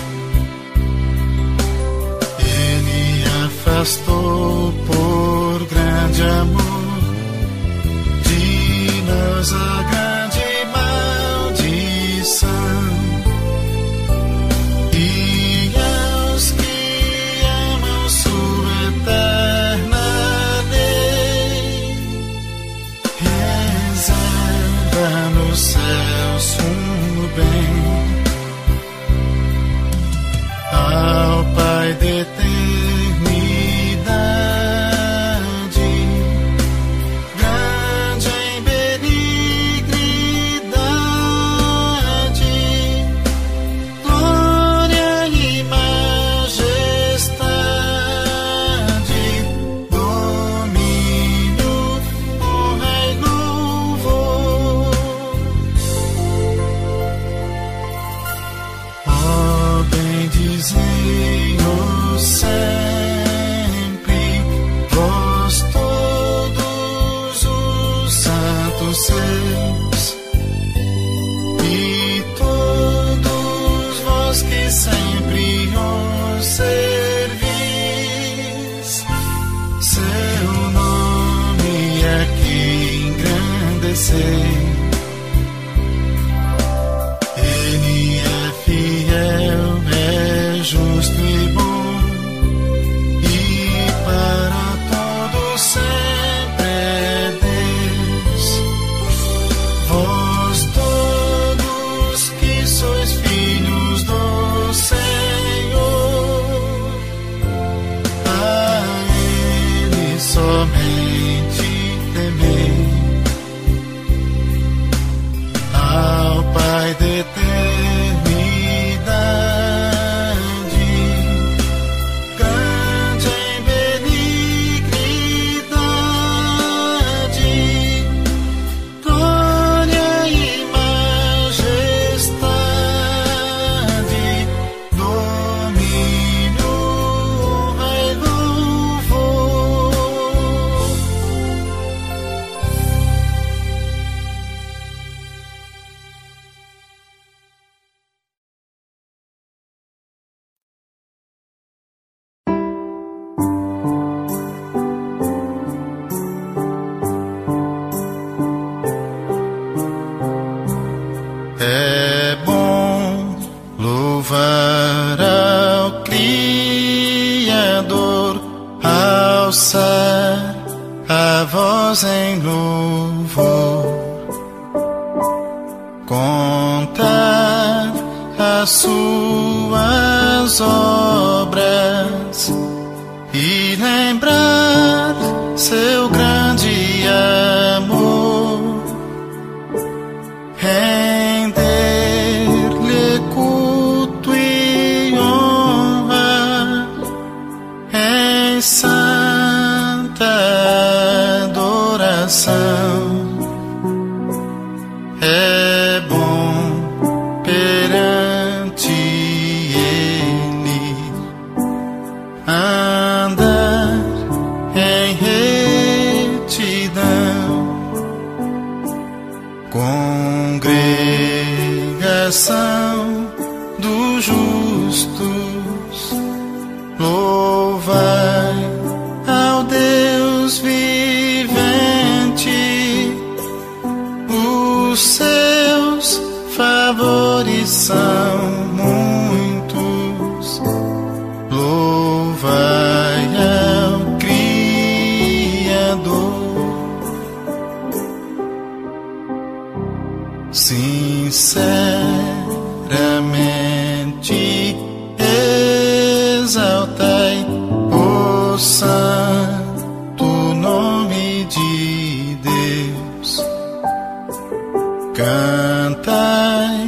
Ele afastou por grande amor de nós a grande maldição. E aos que amam sua eterna lei, reserva nos céus um bem. Ao Pai da eternidade, grande em benignidade, glória e majestade, domínio, honra e louvor. Ó, bendizei-o sempre, vós todos os santos seus, e todos vós que sempre os servis, seu nome aqui engrandecei. Ele é fiel, é justo e bom, e para todos sempre é Deus. Vós todos que sois filhos do Senhor, a Ele somente temei. Ao Pai da eternidade, grande em benignidade, glória e majestade, domínio, honra e louvor. É bom louvar ao Criador, alçar a voz em louvor, contar as suas obras e lembrar seu grande amor, render-lhe culto e honra em santa adoração. É bom perante Ele andar em retidão congregação dos justos, louvai ao Deus vivente, os seus favores são muitos, louvai ao Criador. Sinceramente exaltai o santo nome de Deus, cantai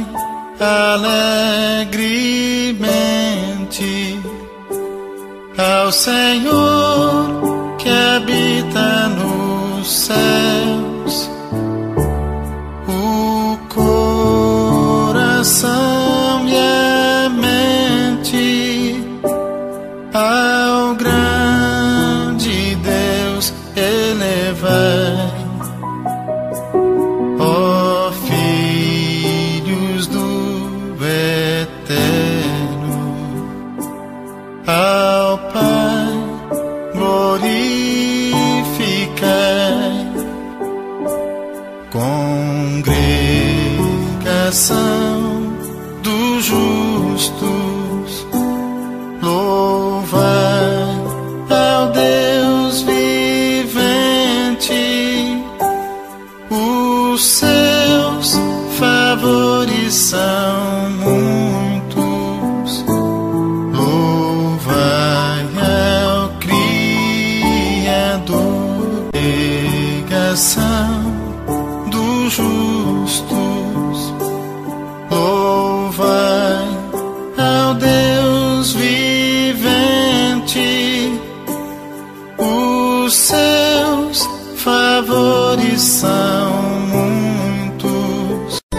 alegremente ao Senhor que habita nos céus. O coração e a mente ao grande Deus elevai, ó filhos do Eterno, ao Pai glorificai. Congregação dos justos, louvai ao Deus vivente, os seus favores são muitos, louvai ao Criador. Congregação dos justos, louvai ao Deus vivente, os seus favores são muitos.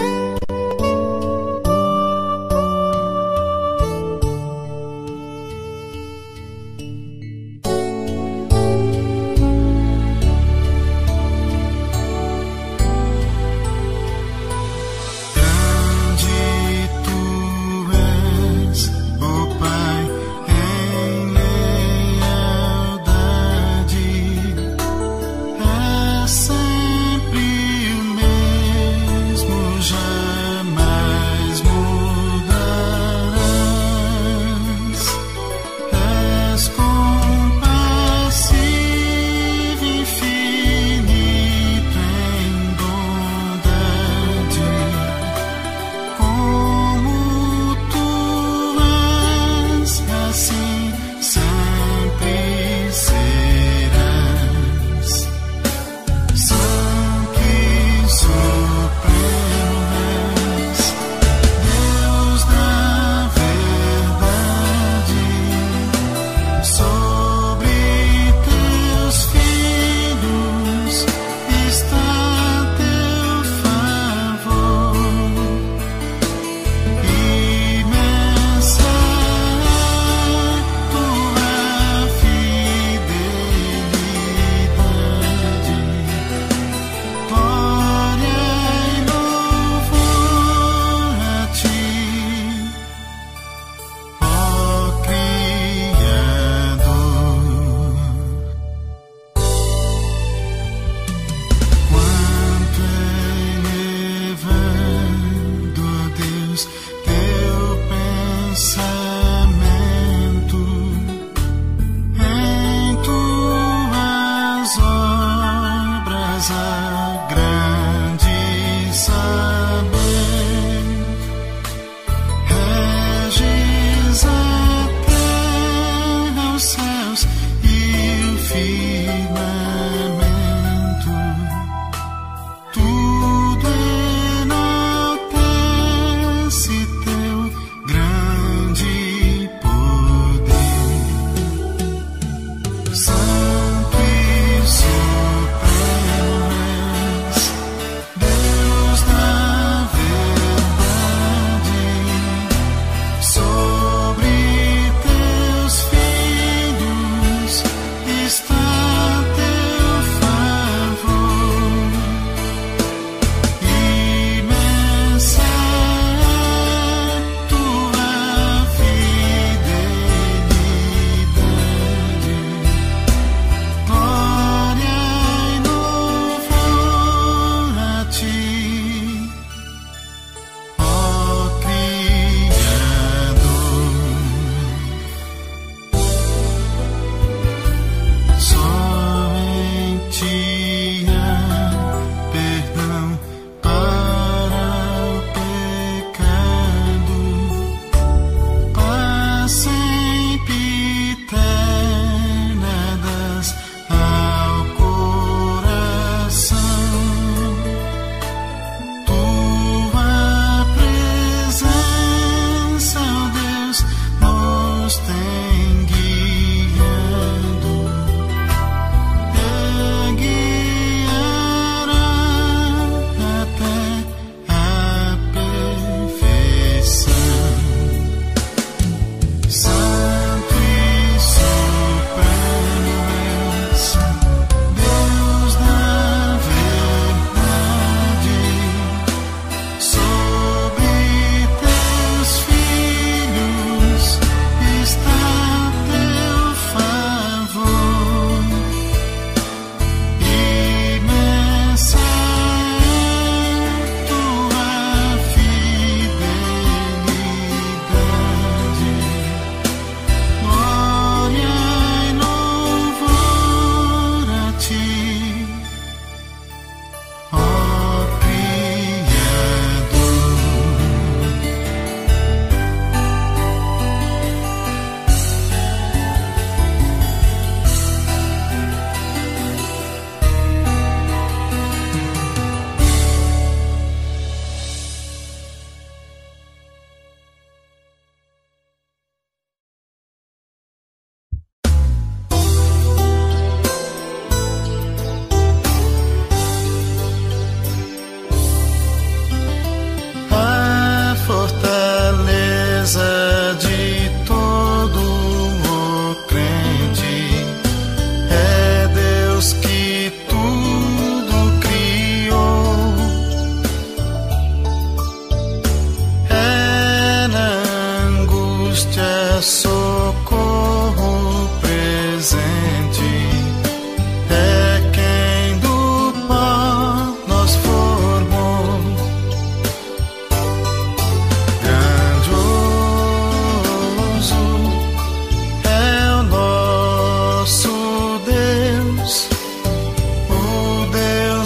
Deus da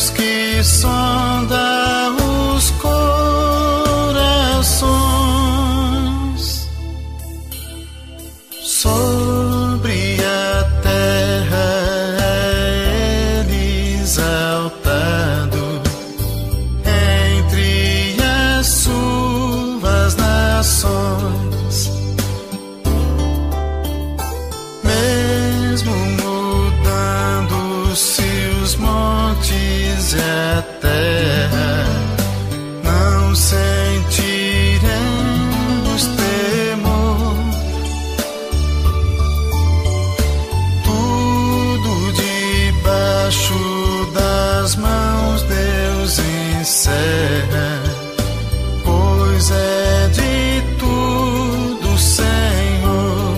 Deus que sonda os corações. Sobre a terra é Ele exaltado, entre as suas nações. Mesmo mudando-se os montes e a terra, não sentiremos temor. Tudo debaixo das mãos Deus encerra, pois é de tudo Senhor.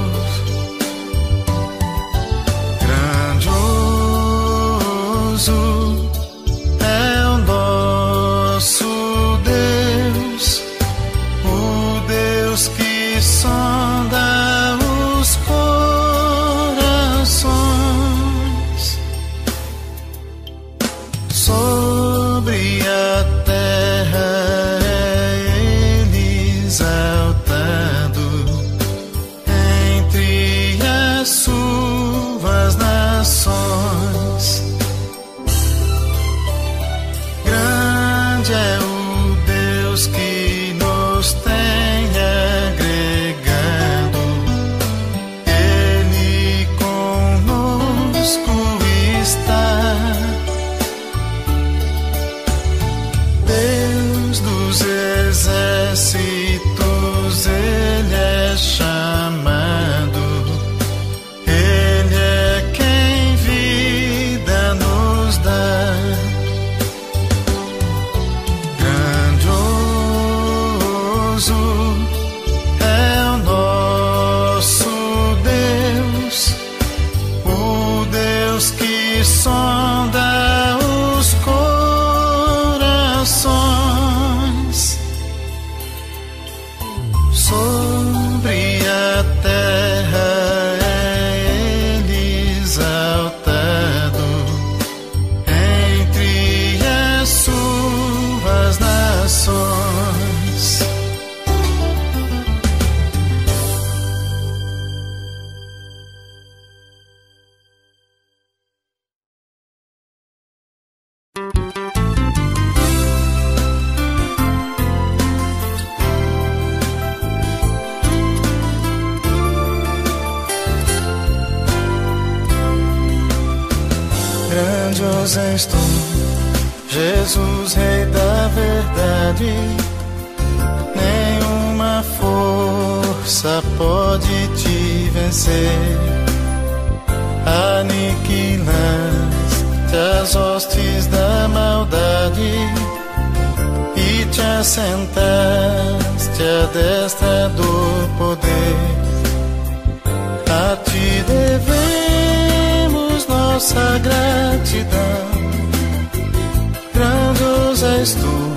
Grandioso é o nosso Deus, o Deus que sonda os corações. Sobre a terra é Ele exaltado, entre as suas nações. Grande é o Deus que nos tem agregado, Ele conosco está. Deus dos exércitos, Ele é chamado, Ele é quem vida nos dá. Grandioso é o nosso Deus, o Deus que sonda os corações. Sobre a terra é Ele exaltado, entre as suas nações. Grandioso és tu, Jesus, Rei da verdade. Nenhuma força pode te vencer. Aniquilaste as hostes da maldade e te assentaste à destra do poder. A ti devemos nossa gratidão. Grandioso és tu,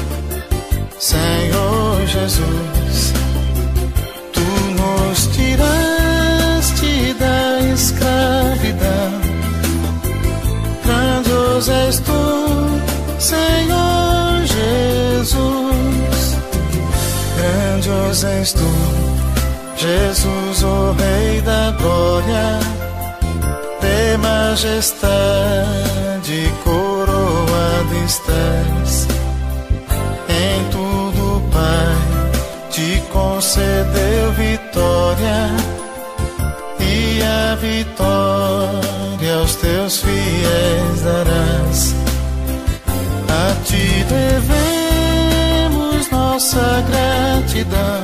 Senhor Jesus. Tu nos tiraste da escravidão. Grandioso és tu, Senhor Jesus. Grandioso és tu, Jesus, o Rei da glória. De majestade coroado estás. Em tudo, Pai, te concedeu vitória, e a vitória aos teus fiéis darás. A ti devemos nossa gratidão.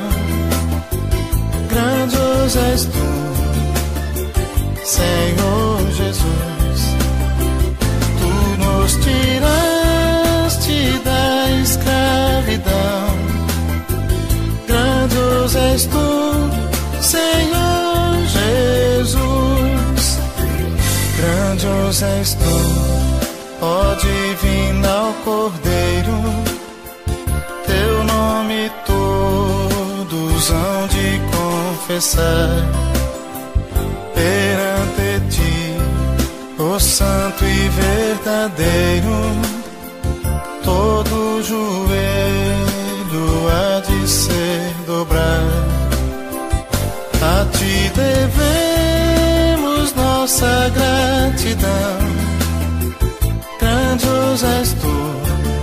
Grandioso és tu, Senhor Jesus. Tu nos tiraste da escravidão. Grandioso és tu, Senhor Jesus. Grandioso és tu, ó divino Cordeiro. Teu nome todos hão de confessar. Perante ti, o santo e verdadeiro, todo joelho há de ser dobrado. A ti devemos nossa gratidão. Grandioso és tu,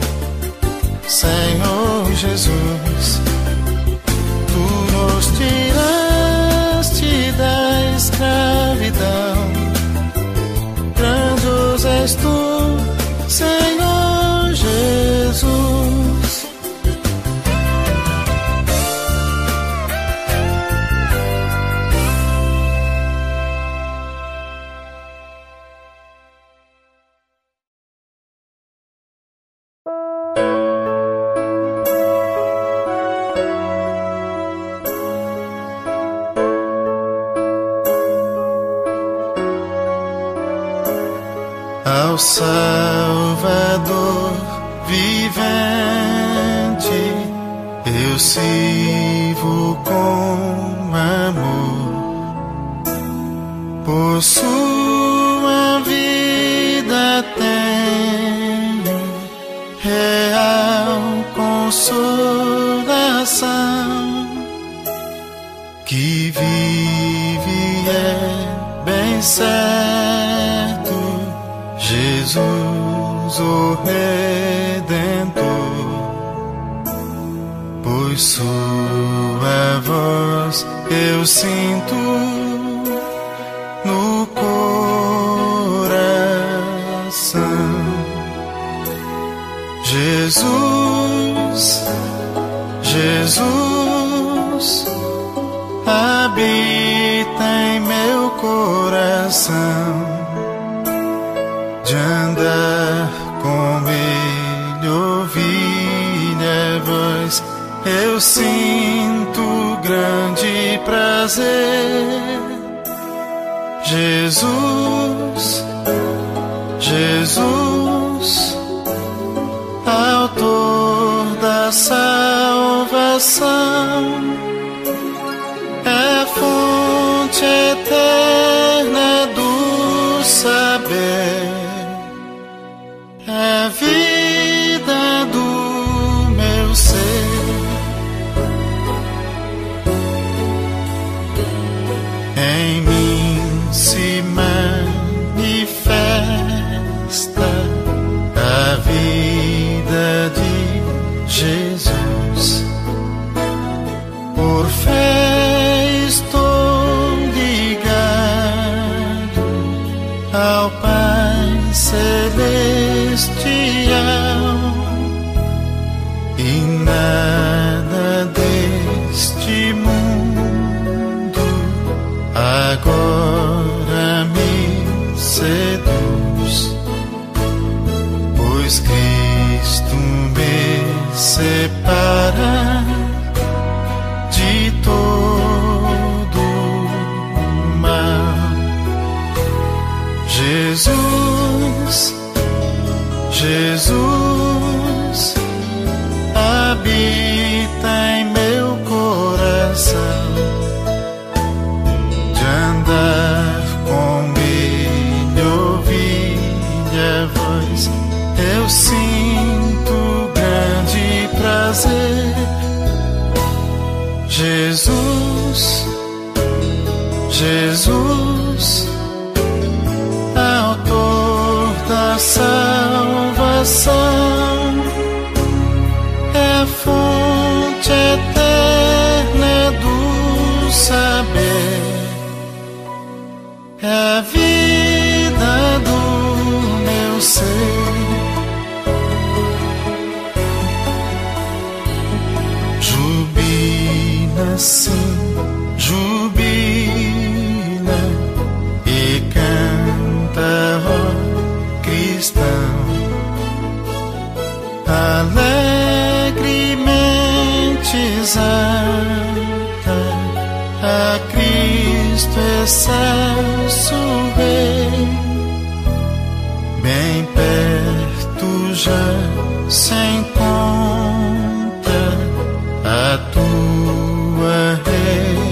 Senhor Jesus. Tu nos tiraste da escravidão. Grandioso és tu, Senhor Jesus. Ao Salvador vivente eu sirvo com amor. Por sua vida tenho real consolação, que vive é bem certo, Jesus, o Redentor, pois sua voz eu sinto no coração. Jesus, Jesus, habita em meu coração. De andar com ele, ouvir-lhe voz, eu sinto grande prazer. Jesus, Jesus, autor da salvação, é fonte eterna do saber, é vida do meu ser. Em mim se manifesta a vida de Jesus. Por fé estou ligado ao Pai Celestial, e nada deste mundo agora me seduz, pois Cristo me separa de todo mal. Jesus, Jesus, habita em meu coração. De andar com ele, ouvir-lhe a voz, eu sinto grande prazer. Jesus, Jesus, autor da salvação, é fonte eterna do saber, é a vida do meu ser. Jubila sim, jubila e canta, ó cristão, alegremente exalta a Cristo excelso Rei. Bem perto já se encontra a tua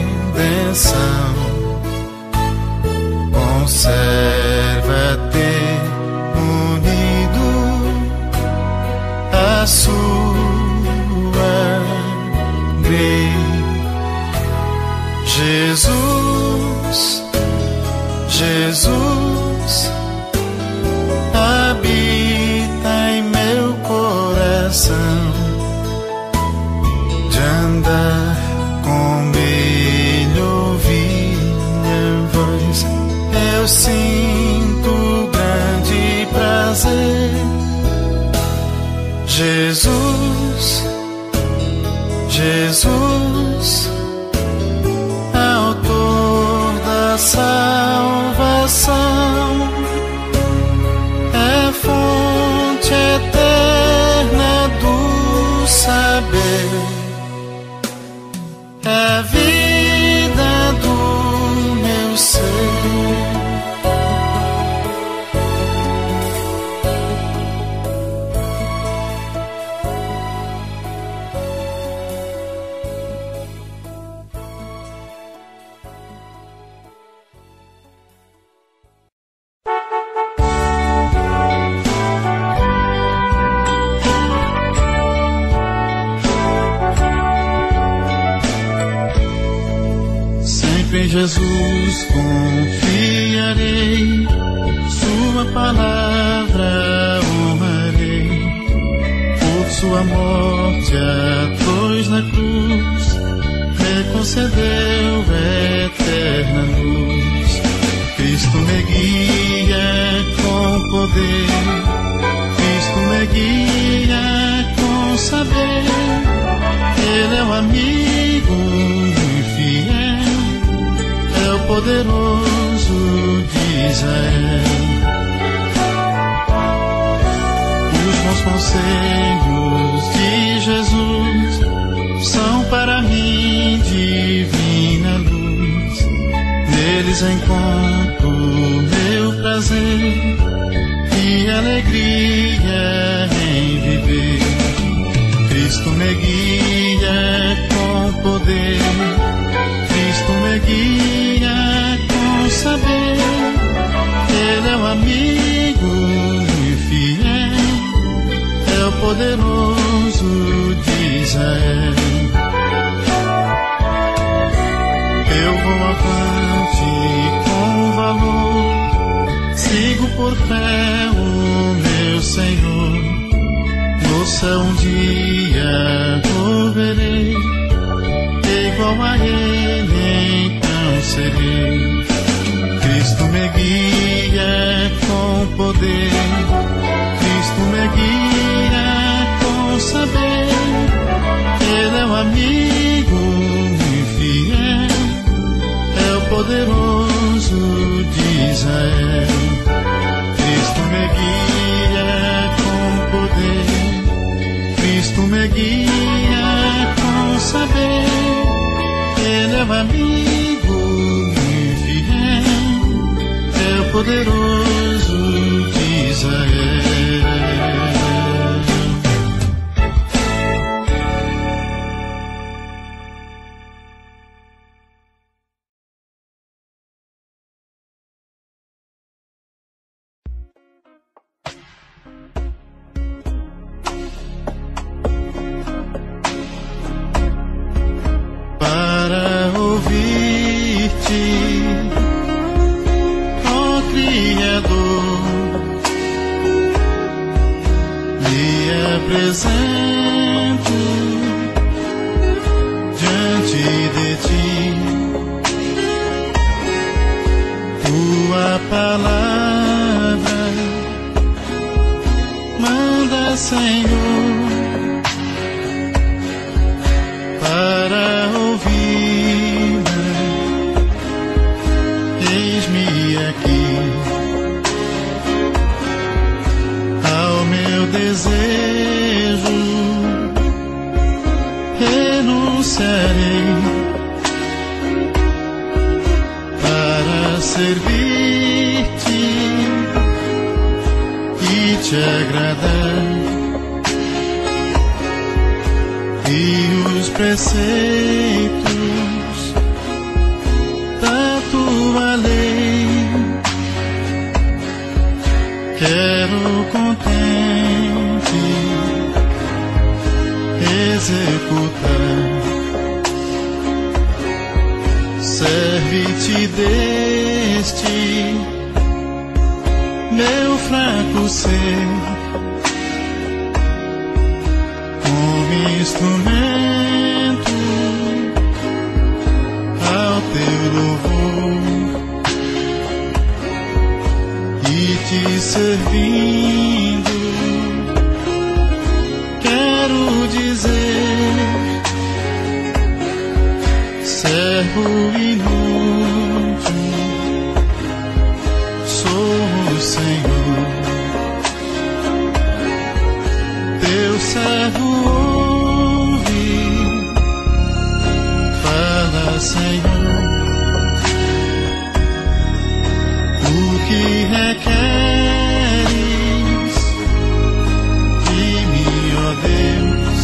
redenção. Conserva-te sua grei. Jesus, Jesus, habita em meu coração, de andar com Ele, ouvir minha voz, eu sinto grande prazer. Jesus, Jesus, Autor da salvação, é fonte eterna do saber, é vida do meu ser. Em Jesus confiarei, sua palavra honrarei. Por sua morte a cruz na cruz me concedeu eterna luz. Cristo me guia com poder, Cristo me guia com saber. Ele é o amigo fiel, é o poderoso de Israel. Os bons conselhos de Jesus são para mim divina luz. Neles encontro meu prazer e alegria em viver. Cristo me guia com poder, Cristo me guia com saber. Ele é o amigo fiel, é o poderoso de Israel. Eu vou avante com valor, sigo por fé o meu Senhor. No céu um dia o verei, igual a Ele então serei. Cristo me guia com poder, Cristo me guia com saber. Ele é o amigo fiel, é o poderoso de Israel. Cristo me guia com poder, Cristo me guia com saber. Ele é o amigo fiel, é o poderoso de Israel. Apresento diante de ti tua palavra, manda, Senhor, para ouvir-me. Eis-me aqui, ao meu desejo renunciarei para servir-te e te agradar. E os preceitos da tua lei quero contente escutar. Serve-te deste meu fraco ser, como instrumento ao teu louvor, e te servindo quero dizer: servo inútil, sou o Senhor, teu servo ouve, fala, Senhor, o que requeres de mim, ó Deus.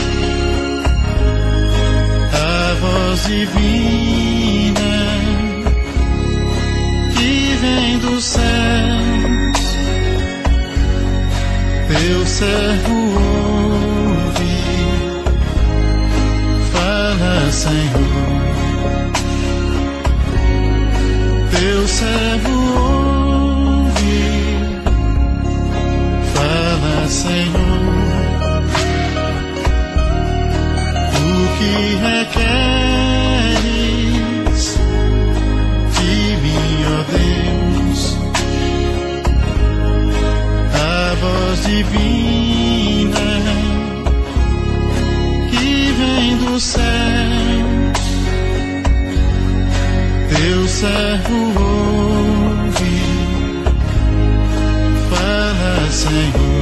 A voz divina que vem dos céus, teu servo ouve, fala, Senhor, teu servo ouve, fala, Senhor, o que requeres de mim, ó Deus. A voz divina que vem dos céus, teu servo ouve, fala, Senhor.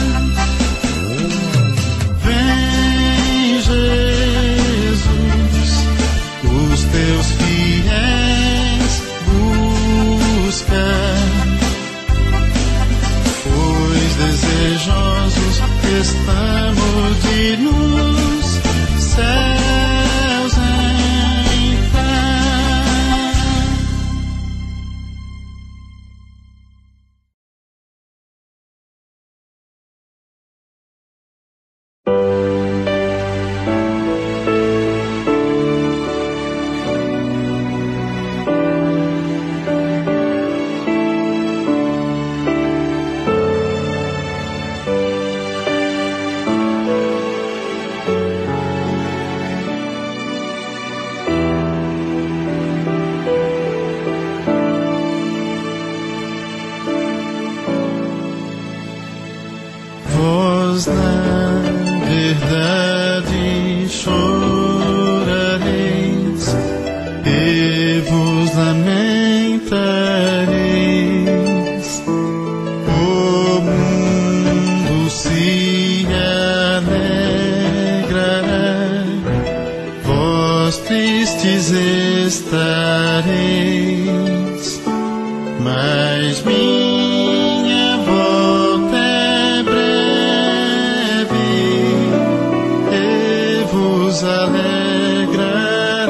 Vem, Jesus, vós tristes estareis, mas minha volta é breve e vos alegrará,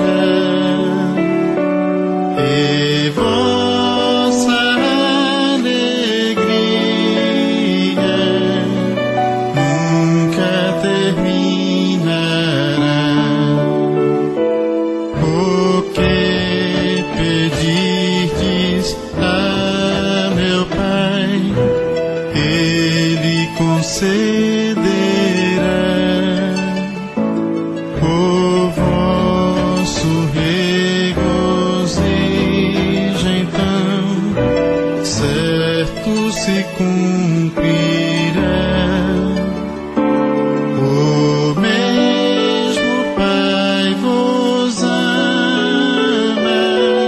e vossa alegria nunca terminará. O que pedirdes a meu Pai, Ele concederá. O vosso regozijo então certo se cumprirá. O mesmo Pai vos ama,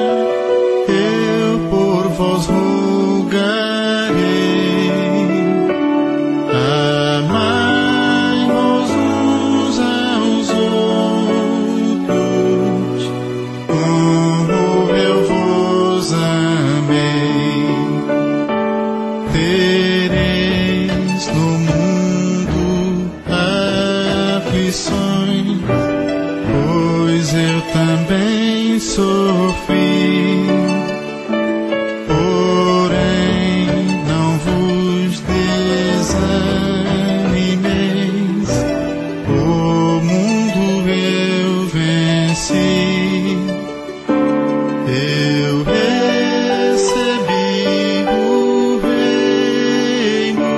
eu por vós rogarei. Amai-vos uns aos outros, como eu vos amei. Tereis no mundo aflições, pois eu também sofri. Porém, não vos desanimeis, o mundo eu venci. Eu recebi o reino,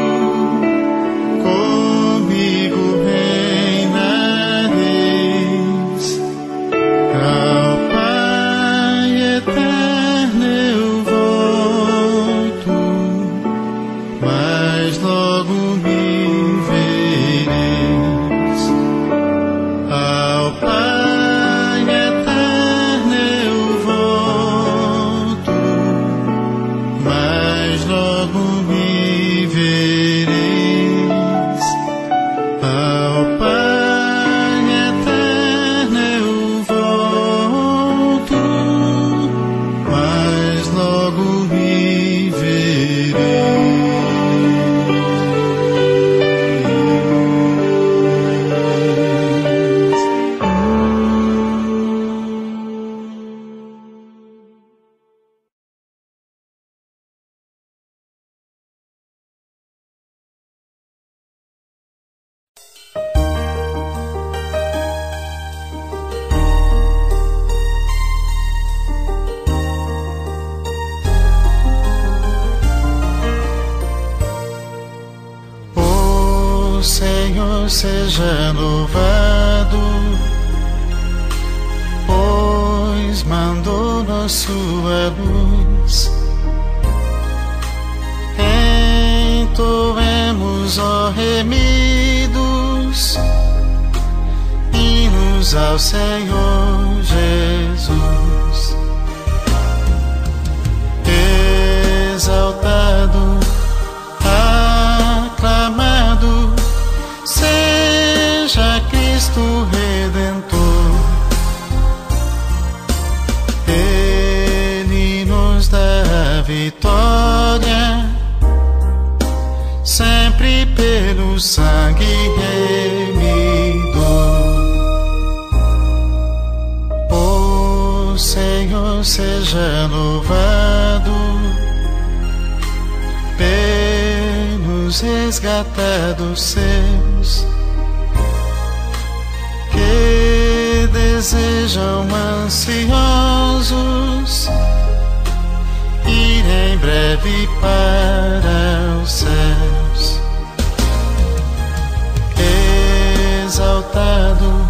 comigo reinareis. Ao Pai eterno eu volto, mas logo me vereis. Ao Pai eterno eu volto, mas logo me vereis. Ao Pai eterno eu volto, mas logo me vereis. O Senhor seja louvado, pois mandou-nos sua luz. Entoemos, ó remidos, hinos ao Senhor Jesus. Exaltado, aclamado, seja Cristo Redentor. Ele nos dá a vitória, sempre pelo sangue remidor. O Senhor seja louvado, pelos resgatados seus, que desejam ansiosos ir em breve para os céus. Exaltado,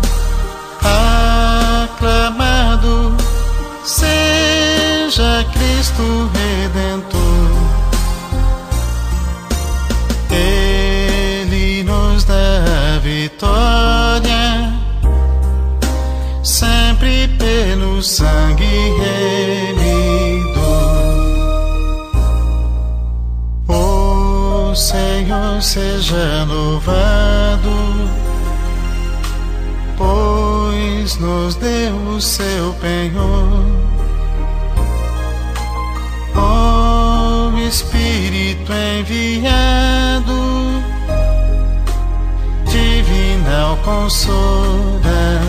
aclamado, seja Cristo Redentor. Ele nos dá a vitória, sempre pelo sangue remidor. O Senhor seja louvado, pois pois nos deu o seu penhor. Ó Espírito enviado, divinal consolador,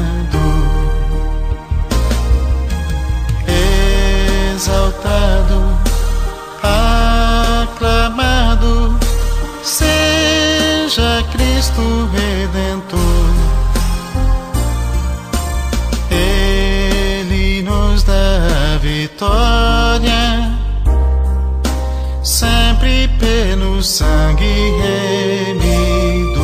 exaltado, aclamado, seja Cristo Redentor. Ele nos dá a vitória, sempre pelo sangue remido.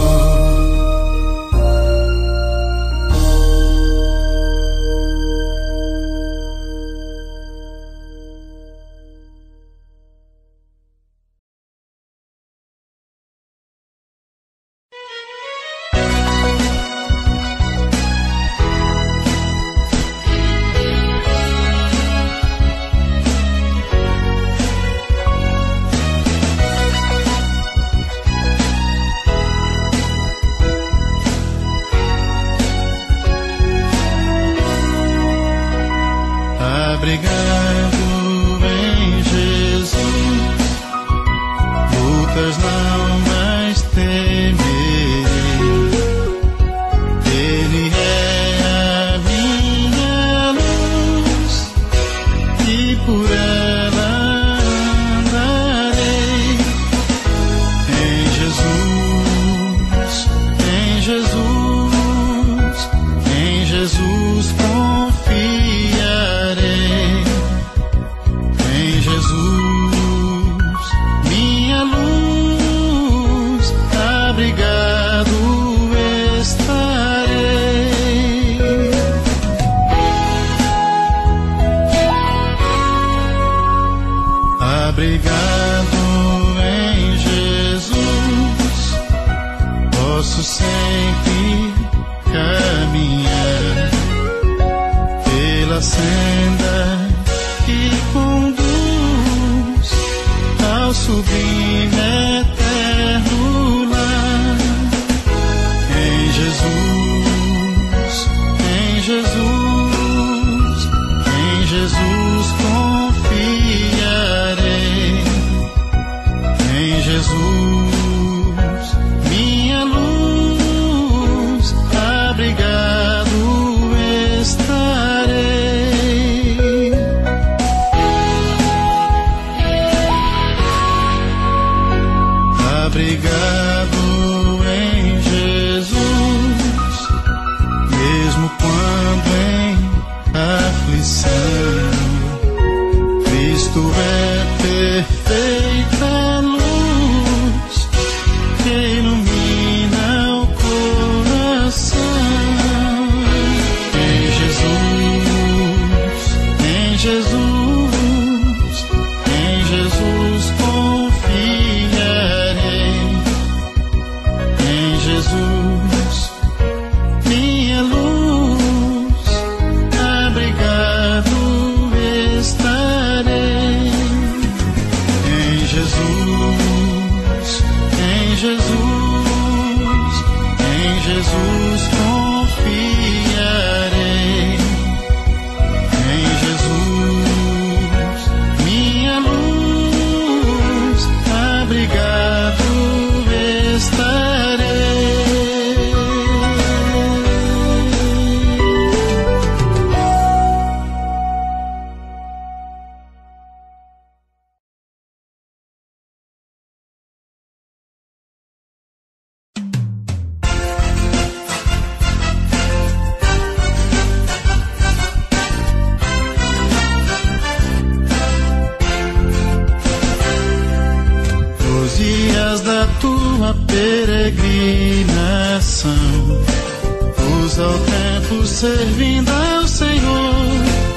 Abrigado em Jesus, lutas não mais temerei. Ele é a minha luz e por ela andarei. Em Jesus, em Jesus, em Jesus confiarei. Em Jesus, minha luz, abrigado estarei. Abrigado em Jesus, posso sempre caminhar pela senda que conduz ao sublime eterno lar. Em Jesus, em Jesus, em Jesus confiarei. Em Jesus, minha luz, abrigado estarei. Abrigado em Jesus, mesmo quando em aflição, Cristo é perfeita luz que ilumina o coração. Em Jesus, em Jesus, em Jesus confiarei. Em Jesus, minha luz, abrigado estarei. Em Jesus, em Jesus, em Jesus confiarei. Em Jesus, minha luz, abrigado estarei. Nos dias da tua peregrinação, usa o tempo servindo ao Senhor,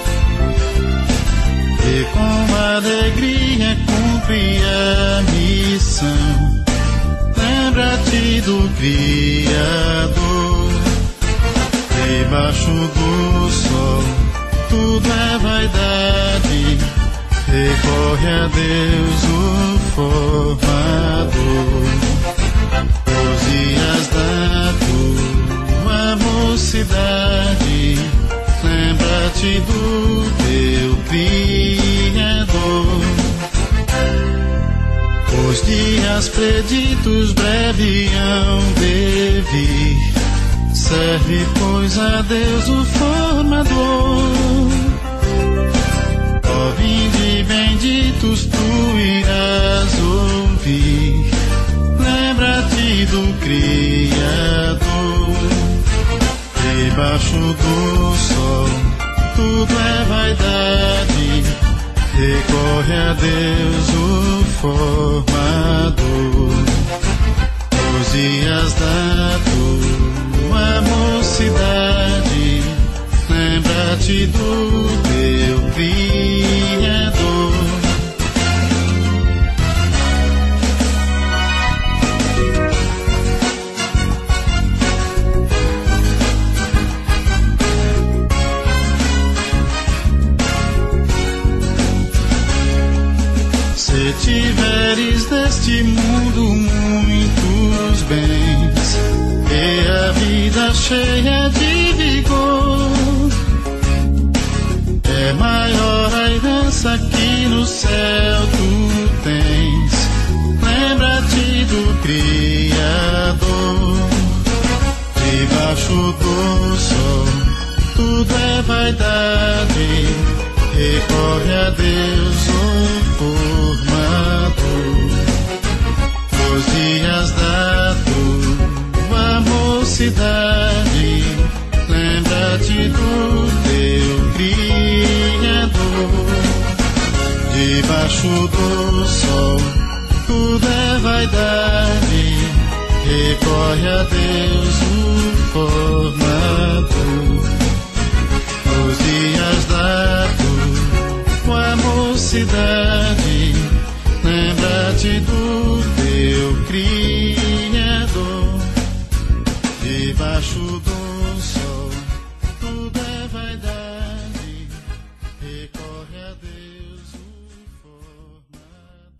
e com alegria cumpre a missão. Lembra-te do Criador. Debaixo do sol tudo é vaidade, recorre a Deus o formador. Os dias da tua mocidade lembra-te do teu Criador. Os dias preditos breve hão de vir. Serve, pois, a Deus o formador. Ó, vinde benditos, tu irás ouvir. Lembra-te do Criador. Debaixo do sol tudo é vaidade. Recorre a Deus o formador. Os dias da tua mocidade, lembra-te do teu Criador. Se tiveres deste mundo muitos bens e a vida cheia de vigor, é maior a herança que no céu tu tens. Lembra-te do Criador. Debaixo do sol tudo é vaidade. Recorre a Deus o formador. Os dias da tua mocidade, lembra-te do teu Criador. Debaixo do sol tudo é vaidade. Recorre a Deus o formador. Os dias da tua mocidade, lembra-te do teu Criador. Debaixo do sol tudo é vaidade. Recorre a Deus o formador.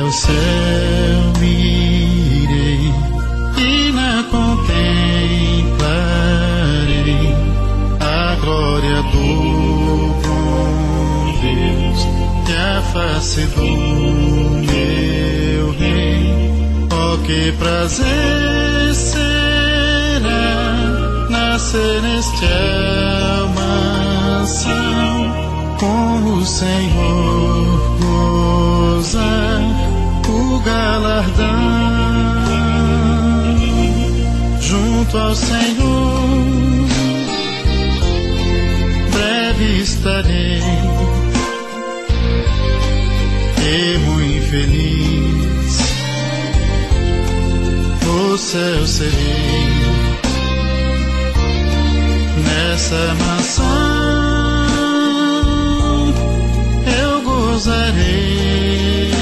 o céu mirei e na contemplarei a glória do bom Deus e a face do meu Rei. Oh, que prazer será nascer neste mansão, com o Senhor gozar o galardão. Junto ao Senhor breve estarei e muito feliz no céu serei. Nessa mansão eu gozarei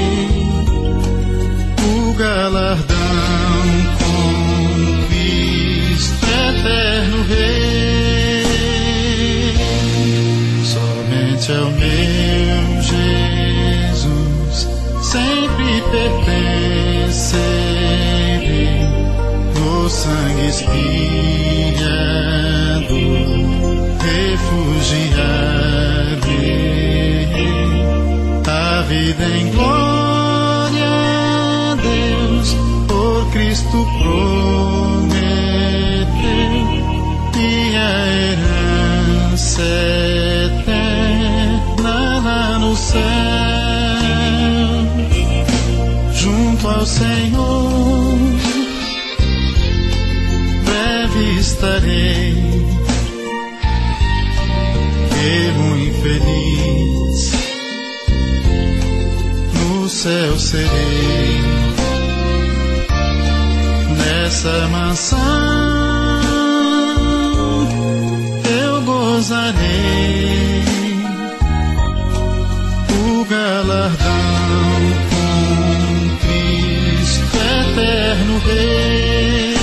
o galardão com Cristo eterno Rei. Somente ao meu Jesus sempre pertencerei, no sangue expiador refugiarei. A vida em glória a Deus por Cristo prometeu, e a herança eterna lá no céu. Junto ao Senhor breve estarei e muito feliz no céu serei. Nessa mansão eu gozarei o galardão com Cristo eterno Rei.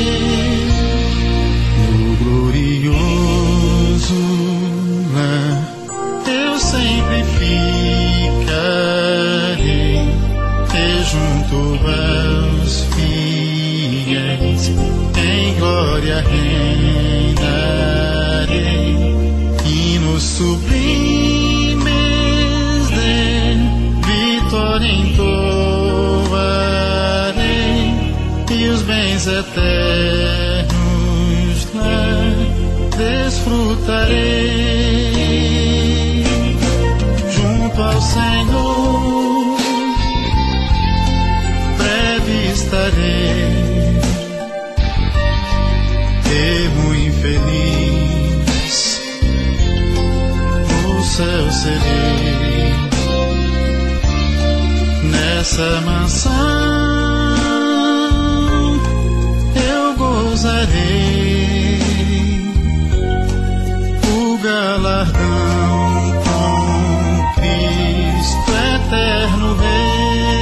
No glorioso lar eu sempre ficarei, e junto aos fiéis em glória reinarei, e nos sublimes de vitória entoarei, e os bens eternos lá desfrutarei. Junto ao Senhor breve estarei e muito feliz no céu serei. Nessa mansão eu gozarei o galardão com Cristo eterno Rei.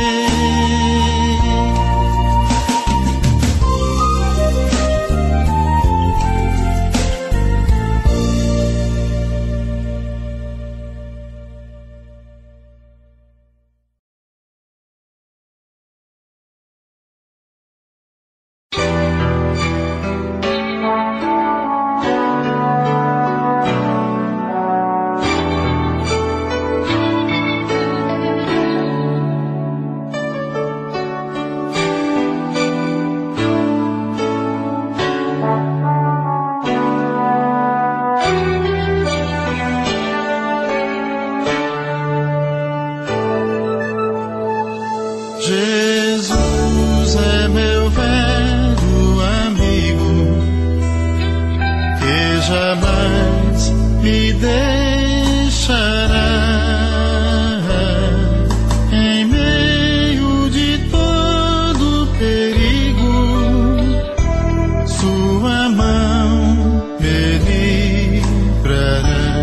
Jesus é meu velho amigo, que jamais me deixará. Em meio de todo perigo, sua mão me livrará.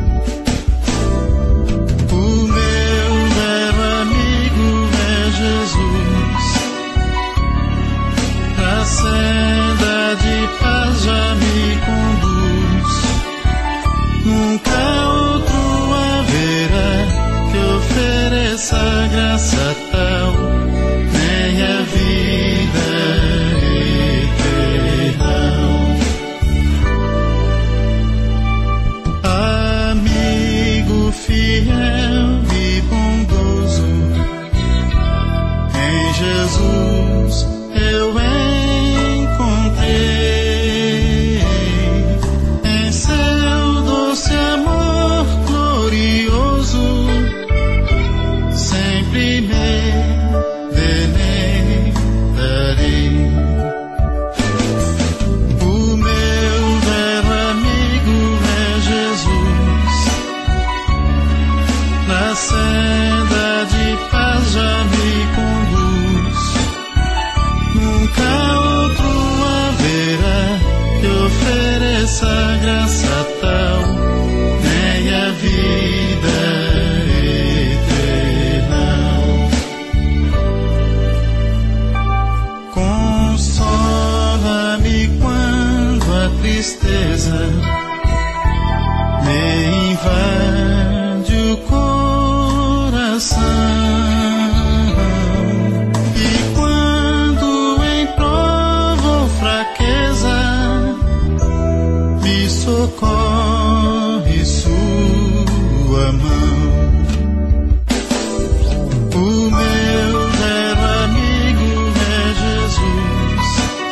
O meu velho amigo é Jesus, a senda de paz já me conduz. Nunca outro haverá que ofereça graça tal senda de paz já me conduz. Nunca outro haverá que ofereça graça tal, nem a vida eterna. Consola-me quando a tristeza me invade o coração, e quando em prova ou fraqueza me socorre sua mão. O meu velho amigo é Jesus,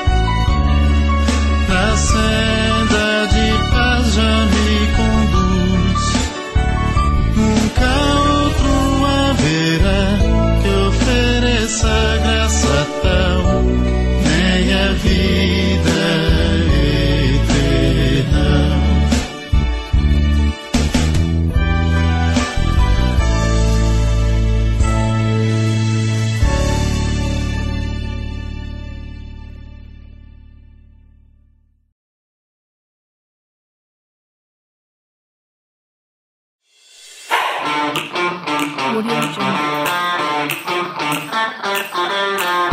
na senda de paz já me conduz. Nunca outro haverá que ofereça graça tal, nem a vida eterna. Audio Jungle.